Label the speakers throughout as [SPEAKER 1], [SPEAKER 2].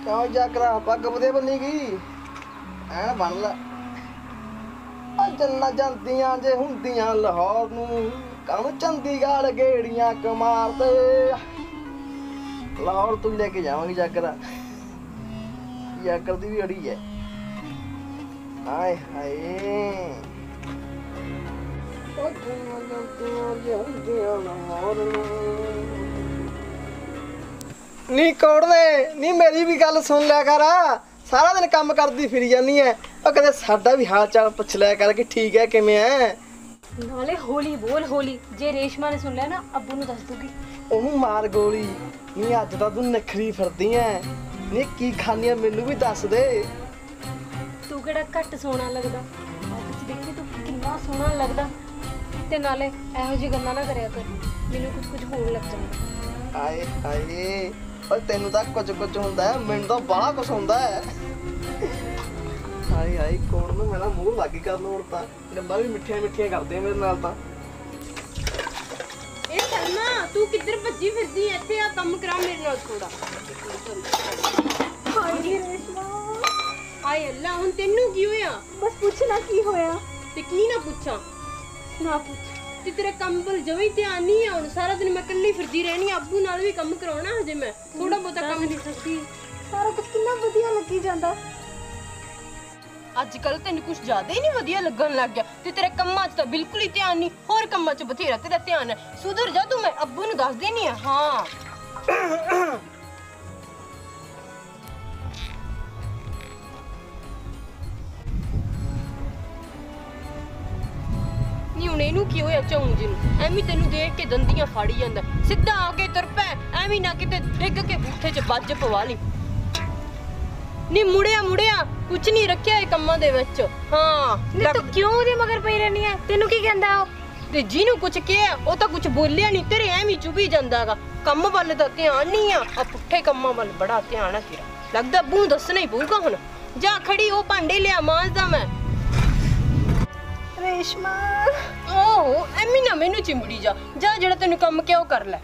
[SPEAKER 1] ਕਿਉਂ ਜਾਕਰਾ ਪੱਗ ਬਦੇ ਬੰਨੀ ਗਈ ਐਨ ਬਣ ਲਾ ਜੰਨਾ ਜਾਂਦੀਆਂ ਜੇ ਹੁੰਦੀਆਂ ਲਾਹੌਰ ਨੂੰ ਕਾਹਨੂੰ ਚੰਡੀਗੜ੍ਹ ਗੇੜੀਆਂ ਕਮਾਰ ਤੇ ਲਾਹੌਰ ਤੂੰ ਲੈ ਕੇ ਜਾਵਾਂਗੀ ਜਾਕਰਾ ਜਾਕਰ ਦੀ ਵੀ ਅੜੀ ਹੈ ਆਏ ਹਾਏ ਨੀ ਕੋੜਨੇ ਨੀ ਮੇਰੀ ਵੀ ਗੱਲ ਸੁਣ ਲਿਆ ਕਰ ਸਾਰਾ ਦਿਨ ਕੰਮ ਕਰਦੀ ਫਿਰੀ ਜਾਨੀ ਐ ਉਹ ਕਦੇ ਸਾਡਾ ਵੀ ਹਾਲ ਚਾਲ ਪੁੱਛ ਲਿਆ ਕਰ ਕਿ ਠੀਕ ਹੈ ਕਿਵੇਂ ਐ
[SPEAKER 2] ਨਾਲੇ ਹੌਲੀ ਬੋਲ ਹੌਲੀ ਜੇ ਰੇਸ਼ਮਾ ਨੇ ਸੁਣ ਲਿਆ ਨਾ ਅੱਬੂ ਨੂੰ ਦੱਸ ਦੂਗੀ
[SPEAKER 1] ਉਹਨੂੰ ਮਾਰ ਗੋਲੀ ਨੀ ਅੱਜ ਤਾਂ ਤੂੰ ਨਖਰੀ ਫਿਰਦੀ ਐ ਨੀ ਕੀ ਖਾਣੀ ਐ ਮੈਨੂੰ ਵੀ ਦੱਸ ਦੇ
[SPEAKER 2] ਤੂੰ ਕਿਹੜਾ ਘੱਟ ਸੋਹਣਾ ਲੱਗਦਾ ਅੱਜ ਦੇਖੀ ਤੂੰ ਕਿੰਨਾ ਸੋਹਣਾ ਲੱਗਦਾ ਤੇ ਨਾਲੇ ਇਹੋ ਜਿਹੀ ਗੱਲਾਂ ਨਾ ਕਰਿਆ ਕਰ ਮੈਨੂੰ ਕੁਝ ਹੋਣ ਲੱਗ ਜਾਂਦਾ
[SPEAKER 1] ਆਏ ਹਾਏ ਓਏ ਤੈਨੂੰ ਤਾਂ ਕੁਝ ਹੁੰਦਾ ਮੈਨੂੰ ਤਾਂ ਬੜਾ ਕੁਝ ਹੁੰਦਾ ਹੈ ਹਾਏ ਹਾਏ ਕੋਣ ਨੂੰ ਮੇਰਾ ਮੂੰਹ ਲੱਗੀ ਕਰਨ ਹੁਣ ਤਾਂ ਗੱਲਾਂ ਵੀ ਮਿੱਠੀਆਂ ਕਰਦੇ ਮੇਰੇ ਨਾਲ ਤਾਂ
[SPEAKER 2] ਇਹ ਸਲਮਾ ਤੂੰ ਕਿੱਧਰ ਭੱਜੀ ਫਿਰਦੀ ਐ ਇੱਥੇ ਆ ਕੰਮ ਕਰਾ ਮੇਰੇ ਨਾਲ ਥੋੜਾ ਹਾਂਜੀ ਰੇਸ਼ਮਾ ਆਏ ਅੱਲਾ ਹੁਣ ਤੈਨੂੰ ਕੀ ਹੋਇਆ ਬਸ ਪੁੱਛਣਾ ਕੀ ਹੋਇਆ ਤੇ ਕੀ ਨਾ ਪੁੱਛਾਂ ਨਾ ਪੁੱਛ ਤੇ ਤੇਰਾ ਕੰਮ ਵੱਲ ਜਵੇਂ ਧਿਆਨ ਨਹੀਂ ਆ ਹੁਣ ਸਾਰਾ ਦਿਨ ਮੈਂ ਇਕੱਲੀ ਫਿਰਦੀ ਰਹਿਣੀ ਅੱਬੂ ਨਾਲ ਵੀ ਕੰਮ ਕਰਾਉਣਾ ਹਜੇ ਮੈਂ ਥੋੜਾ ਬਹੁਤਾ ਕੰਮ ਨਹੀਂ ਸਕਦੀ ਸਾਰਾ ਕੁਝ ਕਿੰਨਾ ਵਧੀਆ ਲੱਗੀ ਜਾਂਦਾ ਅੱਜ ਕੱਲ ਤੈਨੂੰ ਕੁਝ ਜ਼ਿਆਦਾ ਹੀ ਨਹੀਂ ਵਧੀਆ ਲੱਗਣ ਲੱਗ ਗਿਆ ਤੇ ਤੇਰੇ ਕੰਮਾਂ 'ਚ ਤਾਂ ਬਿਲਕੁਲ ਹੀ ਧਿਆਨ ਨਹੀਂ ਹੋਰ ਕੰਮਾਂ 'ਚ ਬਥੇਰਾ ਤੇਰਾ ਧਿਆਨ ਹੈ ਸੁਧਰ ਜਾ ਤੂੰ ਮੈਂ ਅੱਬੂ ਨੂੰ ਦੱਸ ਦੇਣੀ ਆ ਹਾਂ ਨੀ ਹੁਣ ਇਹਨੂੰ ਕੀ ਹੋਇਆ ਚੌਂਜ ਨੂੰ ਐਵੇਂ ਤੈਨੂੰ ਦੇਖ ਕੇ ਦੰਦੀਆਂ ਫਾੜੀ ਜਾਂਦਾ ਸਿੱਧਾ ਆ ਕੇ ਤੁਰ ਪੈ ਐਵੇਂ ਨਾ ਕਿਤੇ ਡਿੱਗ ਕੇ ਬੂਥੇ 'ਚ ਵੱਜ ਪਵਾ ਲਈ ਨੀ ਮੁੜਿਆ ਕੁਛ ਨਹੀਂ ਰੱਖਿਆ ਇਹ ਕੰਮਾਂ ਦੇ ਵਿੱਚ ਹਾਂ ਤੂੰ ਕਿਉਂ ਉਹਦੇ ਮਗਰ ਪਈ ਰਹਿਨੀ ਐ ਤੈਨੂੰ ਕੀ ਕਹਿੰਦਾ ਉਹ ਤੇ ਜਿਹਨੂੰ ਕੁਛ ਕਿਹਾ ਉਹ ਤਾਂ ਕੁਛ ਬੋਲਿਆ ਨਹੀਂ ਤੇਰੇ ਐਵੇਂ ਚੁਭੀ ਜਾਂਦਾਗਾ ਕੰਮ ਵੱਲ ਤਾਂ ਧਿਆਨ ਨਹੀਂ ਆ ਪੁੱਠੇ ਕੰਮਾਂ ਵੱਲ ਬੜਾ ਧਿਆਨ ਆ ਤੇਰਾ ਲੱਗਦਾ ਬੂ ਦੱਸਣਾ ਹੀ ਪਊਗਾ ਹੁਣ ਜਾ ਖੜੀ ਉਹ ਭਾਂਡੇ ਲਿਆ ਮਾਂਜਦਾ ਮੈਂ ਰੇਸ਼ਮਾ ਓਹ ਐਵੇਂ ਨਾ ਮੈਨੂੰ ਚਿੰਬੜੀ ਜਾ ਜਿਹੜਾ ਤੈਨੂੰ ਕੰਮ ਕਿਹਾ ਉਹ ਕਰ ਲੈ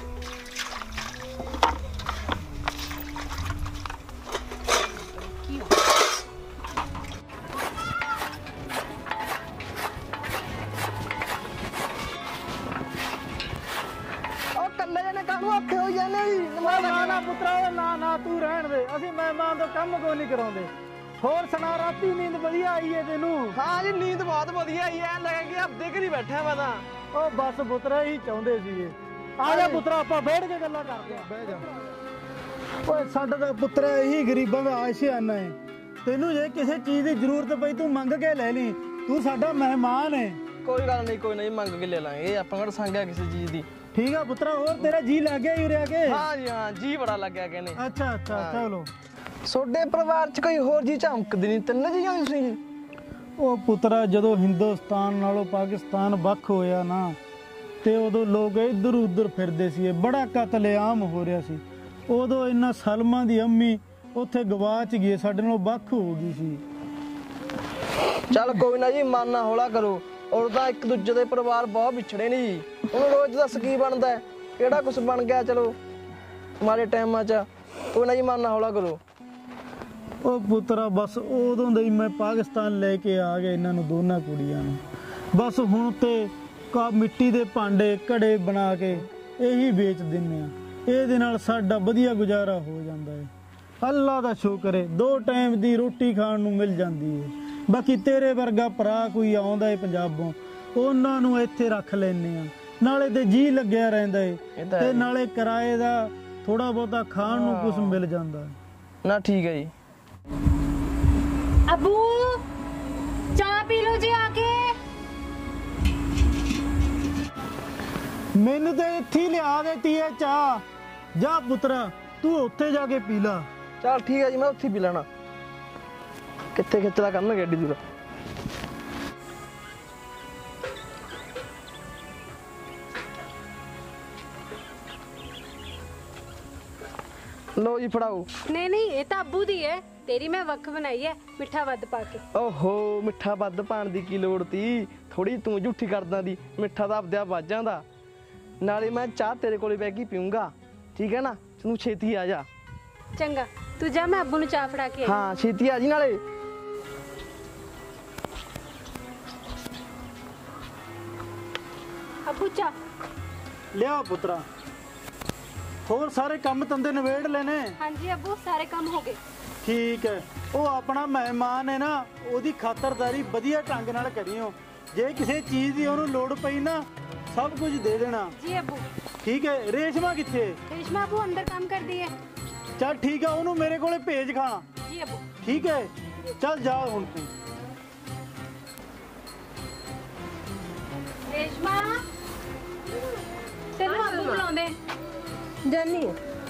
[SPEAKER 1] ਔਖੇ ਹੋ ਜਾਂਦੇ
[SPEAKER 3] ਨਾ ਪੁੱਤਰਾ ਨਾ ਤੂੰ ਰਹਿਣ ਦੇ ਅਸੀਂ ਮਹਿਮਾਨ ਤੋਂ ਕੰਮ ਕੋਈ ਨਹੀਂ ਕਰਾਉਂਦੇ ਹੋਰ ਸੁਣਾ ਰਾਤੀ ਨੀਂਦ ਵਧੀਆ ਆਈ ਏ ਤੈਨੂੰ
[SPEAKER 1] ਹਾਂ ਜੀ ਨੀਂਦ ਬਹੁਤ ਵਧੀਆ ਆਈ ਐ ਲੱਗ ਗਿਆ ਹਫਤੇ ਘਰੀ ਬੈਠਾ ਮੈਂ ਤਾਂ
[SPEAKER 3] ਉਹ ਬਸ ਪੁੱਤਰਾ ਹੀ ਚਾਹੁੰਦੇ ਸੀਗੇ ਆ ਜਾ ਪੁੱਤਰਾ ਆਪਾਂ ਬੈਠ ਕੇ ਗੱਲਾਂ ਕਰਦੇ ਆ ਬਹਿ ਜਾ ਓਏ ਸਾਡਾ ਤਾਂ ਪੁੱਤਰਾ ਇਹੀ ਗਰੀਬਾਂ ਦਾ ਆਸ਼ਿਆਨਾ ਏ ਤੈਨੂੰ ਜੇ ਕਿਸੇ ਚੀਜ਼ ਦੀ ਜ਼ਰੂਰਤ ਪਈ ਤੂੰ ਮੰਗ ਕੇ ਲੈ ਲਈ ਤੂੰ ਸਾਡਾ ਮਹਿਮਾਨ ਏ
[SPEAKER 1] ਕੋਈ ਗੱਲ ਨਹੀਂ ਮੰਗ ਕੇ ਲੈ ਲਾਂਗੇ ਆਪਾਂ ਕਿਹੜਾ ਸੰਗਿਆ ਕਿਸੇ ਚੀਜ਼ ਦੀ
[SPEAKER 3] ਠੀਕ ਆ ਪੁੱਤਰਾ ਹੋਰ ਤੇਰਾ ਜੀ ਲੱਗ ਗਿਆ ਹੀ ਉਰਿਆ ਕੇ
[SPEAKER 1] ਹਾਂ ਜੀ ਹਾਂ ਜੀ ਬੜਾ ਲੱਗਿਆ ਕਹਿੰਦੇ
[SPEAKER 3] ਅੱਛਾ ਚਲੋ
[SPEAKER 1] ਤੁਹਾਡੇ ਪਰਿਵਾਰ 'ਚ ਕੋਈ ਹੋਰ ਜੀ ਝਮਕਦੀ ਨਹੀਂ ਤਿੰਨ ਜੀਆਂ ਤੁਸੀਂ
[SPEAKER 3] ਉਹ ਪੁੱਤਰਾ ਜਦੋਂ ਹਿੰਦੁਸਤਾਨ ਨਾਲੋਂ ਪਾਕਿਸਤਾਨ ਵੱਖ ਹੋਇਆ ਨਾ ਤੇ ਉਦੋਂ ਲੋਕ ਇੱਧਰ ਉੱਧਰ ਫਿਰਦੇ ਸੀ ਬੜਾ ਕਤਲੇਆਮ ਹੋ ਰਿਹਾ ਸੀ ਉਦੋਂ ਇਹਨਾਂ ਸਲਮਾਂ ਦੀ ਅੰਮੀ ਉੱਥੇ ਗਵਾਚ ਗਈ ਸਾਡੇ ਨਾਲੋਂ ਵੱਖ ਹੋ ਗਈ ਸੀ
[SPEAKER 1] ਚੱਲ ਕੋਈ ਨਾ ਜੀ ਮਨ ਨਾ ਹੌਲਾ ਕਰੋ ਉਹਦਾ ਇੱਕ ਦੂਜੇ ਦੇ ਪਰਿਵਾਰ ਬਹੁਤ ਵਿਛੜੇ ਨੇ ਜੀ ਉਹਨੂੰ ਰੋਜ਼ ਦੱਸ ਕੀ ਬਣਦਾ ਕਿਹੜਾ ਕੁਝ ਬਣ ਗਿਆ ਚਲੋ ਮਾਰੇ ਟਾਈਮਾਂ 'ਚ ਕੋਈ ਨਾ ਜੀ ਮਨ ਨਾ ਹੌਲਾ ਕਰੋ
[SPEAKER 3] ਉਹ ਪੁੱਤਰਾ ਬਸ ਉਦੋਂ ਦੇ ਹੀ ਮੈਂ ਪਾਕਿਸਤਾਨ ਲੈ ਕੇ ਆ ਗਿਆ ਇਹਨਾਂ ਨੂੰ ਦੋਨਾਂ ਕੁੜੀਆਂ ਨੂੰ ਬਸ ਹੁਣ ਤੇ ਮਿੱਟੀ ਦੇ ਭਾਂਡੇ ਘੜੇ ਬਣਾ ਕੇ ਇਹੀ ਵੇਚ ਦਿੰਦੇ ਆ ਇਹਦੇ ਨਾਲ ਸਾਡਾ ਵਧੀਆ ਗੁਜ਼ਾਰਾ ਹੋ ਜਾਂਦਾ ਹੈ ਅੱਲਾ ਦਾ ਸ਼ੁਕਰ ਹੈ 2 ਟਾਈਮ ਦੀ ਰੋਟੀ ਖਾਣ ਨੂੰ ਮਿਲ ਜਾਂਦੀ ਹੈ ਬਾਕੀ ਤੇਰੇ ਵਰਗਾ ਭਰਾ ਕੋਈ ਆਉਂਦਾ ਹੈ ਪੰਜਾਬੋਂ ਉਹਨਾਂ ਨੂੰ ਇੱਥੇ ਰੱਖ ਲੈਨੇ ਆ ਨਾਲੇ ਤੇ ਜੀ ਲੱਗਿਆ ਰਹਿੰਦਾ ਹੈ ਤੇ ਨਾਲੇ ਕਿਰਾਏ ਦਾ ਥੋੜਾ ਬਹੁਤਾ ਖਾਣ ਨੂੰ ਕੁਝ ਮਿਲ ਜਾਂਦਾ
[SPEAKER 1] ਨਾ ਠੀਕ ਹੈ ਜੀ
[SPEAKER 2] ਅਬੂ ਚਾਹ ਪੀ ਲਓ ਜੀ ਆ ਕੇ
[SPEAKER 3] ਮੈਨੂੰ ਤੇ ਇੱਥੇ ਲਿਆ ਦੇਤੀ ਹੈ ਚਾਹ ਜਾ ਪੁੱਤਰਾ ਤੂੰ ਉੱਥੇ ਜਾ ਕੇ ਪੀ ਲਾ
[SPEAKER 1] ਚੱਲ ਠੀਕ ਹੈ ਜੀ ਮੈਂ ਉੱਥੇ ਪੀ ਲੈਣਾ ਕਿੱਥੇ ਖਿੱਚਦਾ ਕਰਨਗੇ ਏਡੀ ਦੂਰ ਲੋ ਜੀ ਫੜਾਓ
[SPEAKER 2] ਨਹੀਂ ਇਹ ਤਾਂ ਅੱਬੂ ਦੀ ਹੈ ਤੇਰੀ ਮੈਂ ਵੱਖ ਬਣਾਈ ਹੈ ਮਿੱਠਾ ਵੱਧ ਪਾ ਕੇ
[SPEAKER 1] ਓਹੋ ਮਿੱਠਾ ਵੱਧ ਪਾਣ ਦੀ ਕੀ ਲੋੜ ਤੀ ਥੋੜੀ ਤੂੰ ਝੂਠੀ ਕਰਦਾ ਦੀ ਮਿੱਠਾ ਤਾਂ ਆਪਦਿਆ ਵੱਜ ਜਾਂਦਾ ਨਾਲੇ ਮੈਂ ਚਾਹ ਤੇਰੇ ਕੋਲੇ ਬੈ ਕੇ ਪੀਊਂਗਾ ਠੀਕ ਹੈ ਨਾ ਤੂੰ ਛੇਤੀ ਆ ਜਾ
[SPEAKER 2] ਚੰਗਾ ਤੂੰ ਜਾ ਮੈਂ ਅੱਬੂ ਨੂੰ ਚਾਹ ਫੜਾ ਕੇ ਆਈ।
[SPEAKER 1] ਹਾਂ ਛੇਤੀ ਆ ਜੀ ਨਾਲੇ।
[SPEAKER 2] ਅੱਬੂ ਚਾਹ।
[SPEAKER 3] ਲਿਆ ਪੁੱਤਰਾ, ਹੋਰ ਸਾਰੇ ਕੰਮ ਧੰਦੇ ਨਿਬੇੜ ਲੈਨੇ?
[SPEAKER 2] ਹਾਂਜੀ ਅੱਬੂ ਸਾਰੇ ਕੰਮ ਹੋ ਗਏ।
[SPEAKER 3] ਠੀਕ ਹੈ। ਉਹ ਆਪਣਾ ਮਹਿਮਾਨ ਹੈ ਨਾ, ਉਹਦੀ ਖਾਤਰਦਾਰੀ ਵਧੀਆ ਢੰਗ ਨਾਲ ਕਰਿਓ। ਜੇ ਕਿਸੇ ਚੀਜ਼ ਦੀ ਉਹਨੂੰ ਲੋੜ ਪਈ ਨਾ, ਸਭ ਕੁਝ ਦੇ ਦੇਣਾ।
[SPEAKER 2] ਜੀ ਅੱਬੂ।
[SPEAKER 3] ਠੀਕ ਹੈ। ਰੇਸ਼ਮਾ ਕਿੱਥੇ?
[SPEAKER 2] ਰੇਸ਼ਮਾ ਅੱਬੂ ਅੰਦਰ ਕੰਮ ਕਰਦੀ ਹੈ।
[SPEAKER 3] ਚੱਲ ਠੀਕ ਹੈ, ਉਹਨੂੰ ਮੇਰੇ ਕੋਲੇ ਭੇਜ ਖਾਂ।
[SPEAKER 2] ਜੀ ਅੱਬੂ।
[SPEAKER 3] ਠੀਕ ਹੈ, ਚੱਲ ਜਾ ਹੁਣ ਤੂੰ।
[SPEAKER 2] ਰੇਸ਼ਮਾ ਤੈਨੂੰ ਅੱਬੂ ਬੁਲਾਉਂਦੇ। ਜਾਨੀ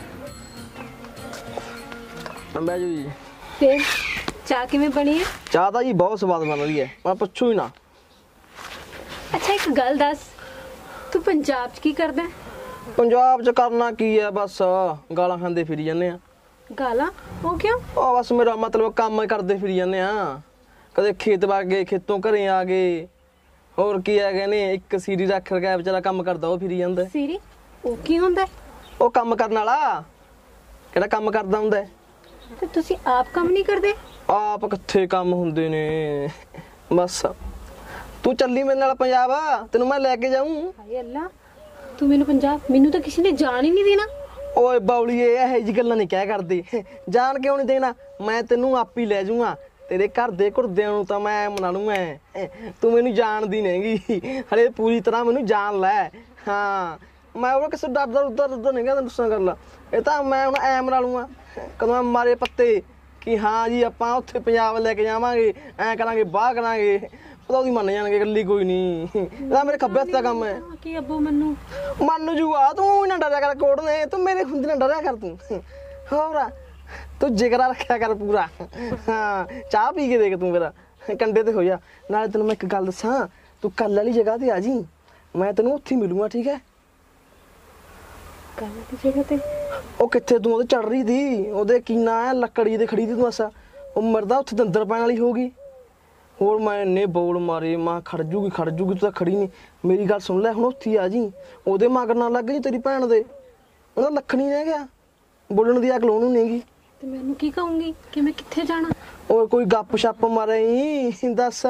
[SPEAKER 1] ਅੰਬਿਆਜੂ ਜੀ
[SPEAKER 2] ਤੇ ਚਾਹ ਕਿਵੇਂ ਬਣੀ ਹੈ?
[SPEAKER 1] ਚਾਹ ਤਾਂ ਜੀ ਬਹੁਤ ਸਵਾਦ ਬਣ ਰਹੀ ਹੈ, ਮੈਂ ਪੁੱਛੋ ਹੀ ਨਾ।
[SPEAKER 2] ਅੱਛਾ ਇੱਕ ਗੱਲ ਦੱਸ, ਤੂੰ ਪੰਜਾਬ 'ਚ ਕੀ ਕਰਦਾ?
[SPEAKER 1] ਪੰਜਾਬ 'ਚ ਕਰਨਾ ਕੀ ਹੈ, ਬਸ ਗਾਲਾਂ ਖਾਂਦੇ ਫਿਰੀ ਜਾਂਦੇ ਆ।
[SPEAKER 2] ਗਾਲਾਂ? ਉਹ ਕਿਉਂ?
[SPEAKER 1] ਉਹ ਬਸ ਮੇਰਾ ਮਤਲਬ ਕੰਮ ਹੀ ਕਰਦੇ ਫਿਰੀ ਜਾਂਦੇ ਆ। ਕਦੇ ਖੇਤ ਵਗ ਗਏ, ਖੇਤੋਂ ਘਰੇ ਆ ਗਏ। ਹੋਰ ਕੀ ਹੈ, ਕਹਿੰਦੇ ਇੱਕ ਸੀਰੀ ਰੱਖ ਰਖਿਆ ਵਿਚਾਰਾ ਕੰਮ ਕਰਦਾ, ਉਹ ਫਿਰੀ ਜਾਂਦਾ।
[SPEAKER 2] ਸੀਰੀ? ਉਹ ਕੀ ਹੁੰਦਾ?
[SPEAKER 1] ਉਹ ਕੰਮ ਕਰਨ ਵਾਲਾ ਕਿਹੜਾ ਕੰਮ ਕਰਦਾ ਹੁੰਦਾ।
[SPEAKER 2] ਤੇ ਤੁਸੀਂ ਆਪ ਕੰਮ ਨਹੀਂ ਕਰਦੇ?
[SPEAKER 1] ਆਪ ਕਿੱਥੇ ਕੰਮ ਹੁੰਦੇ ਨੇ, ਬਸ ਤੂੰ ਚੱਲੀ ਮੇਰੇ ਨਾਲ ਪੰਜਾਬ, ਤੈਨੂੰ ਮੈਂ ਲੈ ਕੇ ਜਾਊਂ।
[SPEAKER 2] ਹਾਏ ਅੱਲਾ, ਤੂੰ ਮੈਨੂੰ ਤਾਂ ਕਿਸੇ ਨੇ ਜਾਣ ਹੀ ਨਹੀਂ ਦੇਣਾ।
[SPEAKER 1] ਓਏ ਬਾਉਲੀਏ, ਇਹੋ ਜਿਹੀ ਗੱਲਾਂ ਨਹੀਂ ਕਹਿ ਕਰਦੇ। ਜਾਣ ਕਿਉਂ ਨਹੀਂ ਦੇਣਾ, ਮੈਂ ਤੈਨੂੰ ਆਪ ਹੀ ਲੈ ਜਾਊਂਗਾ। ਤੇਰੇ ਘਰ ਦੇ ਘੁਰਦਿਆਂ ਨੂੰ ਤਾਂ ਮੈਂ ਮਨਾ ਲੂੰਗਾ। ਤੂੰ ਮੈਨੂੰ ਜਾਣਦੀ ਨਹੀਂਗੀ, ਹਲੇ ਪੂਰੀ ਤਰ੍ਹਾਂ ਮੈਨੂੰ ਜਾਣ ਲੈ। ਹਾਂ ਮੈਂ ਉਹ ਕਿਸੇ ਡਰਦਾ ਉਧਰ ਨਹੀਂ ਕਹਿੰਦਾ, ਗੁੱਸਾ ਕਰ ਲਾ। ਇਹ ਤਾਂ ਮੈਂ ਹੁਣ ਐ ਮਨਾ ਲੂੰਗਾ ਕਦੋਂ ਮਾਰੇ ਪੱਤੇ ਕਿ ਹਾਂ ਜੀ ਆਪਾਂ ਉੱਥੇ ਪੰਜਾਬ ਲੈ ਕੇ ਜਾਵਾਂਗੇ, ਐ ਕਰਾਂਗੇ, ਬਾਹ ਕਰਾਂਗੇ। ਪਤਾ ਉਹਦੀ ਮੰਨ ਜਾਣਗੇ, ਇਕੱਲੀ ਕੋਈ ਨਹੀਂ। ਇਹਦਾ ਮੇਰੇ ਖੱਬੇ ਹੱਥ ਦਾ ਕੰਮ ਹੈ।
[SPEAKER 2] ਕੀ ਅੱਬੂ ਮੈਨੂੰ
[SPEAKER 1] ਮੰਨ ਜੂਗਾ, ਤੂੰ ਨਾ ਡਰਿਆ ਕਰ ਕੋੜ ਨੇ, ਤੂੰ ਮੇਰੇ ਹੁੰਦੇ ਨਾ ਡਰਿਆ ਕਰ ਤੂੰ। ਹੋਰ ਤੂੰ ਜਿਗਰਾ ਰੱਖਿਆ ਕਰ ਪੂਰਾ। ਹਾਂ ਚਾਹ ਪੀ ਕੇ ਦੇਖ ਤੂੰ ਮੇਰਾ ਕੰਡੇ ਤੇ ਹੋ ਜਾ। ਨਾਲੇ ਤੈਨੂੰ ਮੈਂ ਇੱਕ ਗੱਲ ਦੱਸਾਂ, ਤੂੰ ਕੱਲ ਵਾਲੀ ਜਗ੍ਹਾ ਤੇ ਆ ਜੀ, ਮੈਂ ਤੈਨੂੰ ਉੱਥੇ ਮਿਲੂੰਗਾ। ਠੀਕ ਹੈ?
[SPEAKER 2] ਕੱਲ ਦੀ ਜਗ੍ਹਾ ਤੇ?
[SPEAKER 1] ਉਹ ਕਿੱਥੇ ਤੂੰ ਉਹਦੇ ਚੜ ਰਹੀ ਥੀ, ਉਹਦੇ ਕੀ ਨਾਂ ਹੈ, ਲੱਕੜੀ ਤੇ ਖੜੀ ਤੀ ਤੂੰ। ਅਸਾ ਉਹ ਮਰਦਾ ਉੱਥੇ ਦੰਦਰ ਪੈਣ ਵਾਲੀ ਹੋਗੀ। ਹੋਰ ਮੈਂ ਇੰਨੇ ਬੋਲ ਮਾਰੇ, ਮਾਂ ਖੜ ਜੂਗੀ ਤੂੰ ਤਾਂ ਖੜੀ ਨਹੀਂ। ਮੇਰੀ ਗੱਲ ਸੁਣ ਲੈ, ਹੁਣ ਉੱਥੇ ਆ ਜੀ, ਉਹਦੇ ਮਗਰ ਨਾ ਲੱਗ ਜੀ ਤੇਰੀ ਭੈਣ ਦੇ। ਉਹਦਾ ਲੱਖ ਨਹੀਂ ਰਹਿ ਗਿਆ, ਬੋਲਣ ਦੀ ਅਕਲ ਉਹਨੂੰ ਨਹੀਂਗੀ।
[SPEAKER 2] ਤੇ ਮੈਨੂੰ ਕੀ ਕਹੂੰਗੀ ਕਿ ਮੈਂ ਕਿੱਥੇ ਜਾਣਾ?
[SPEAKER 1] ਉਹ ਕੋਈ ਗੱਪ ਛੱਪ ਮਾਰੇ ਦੱਸ।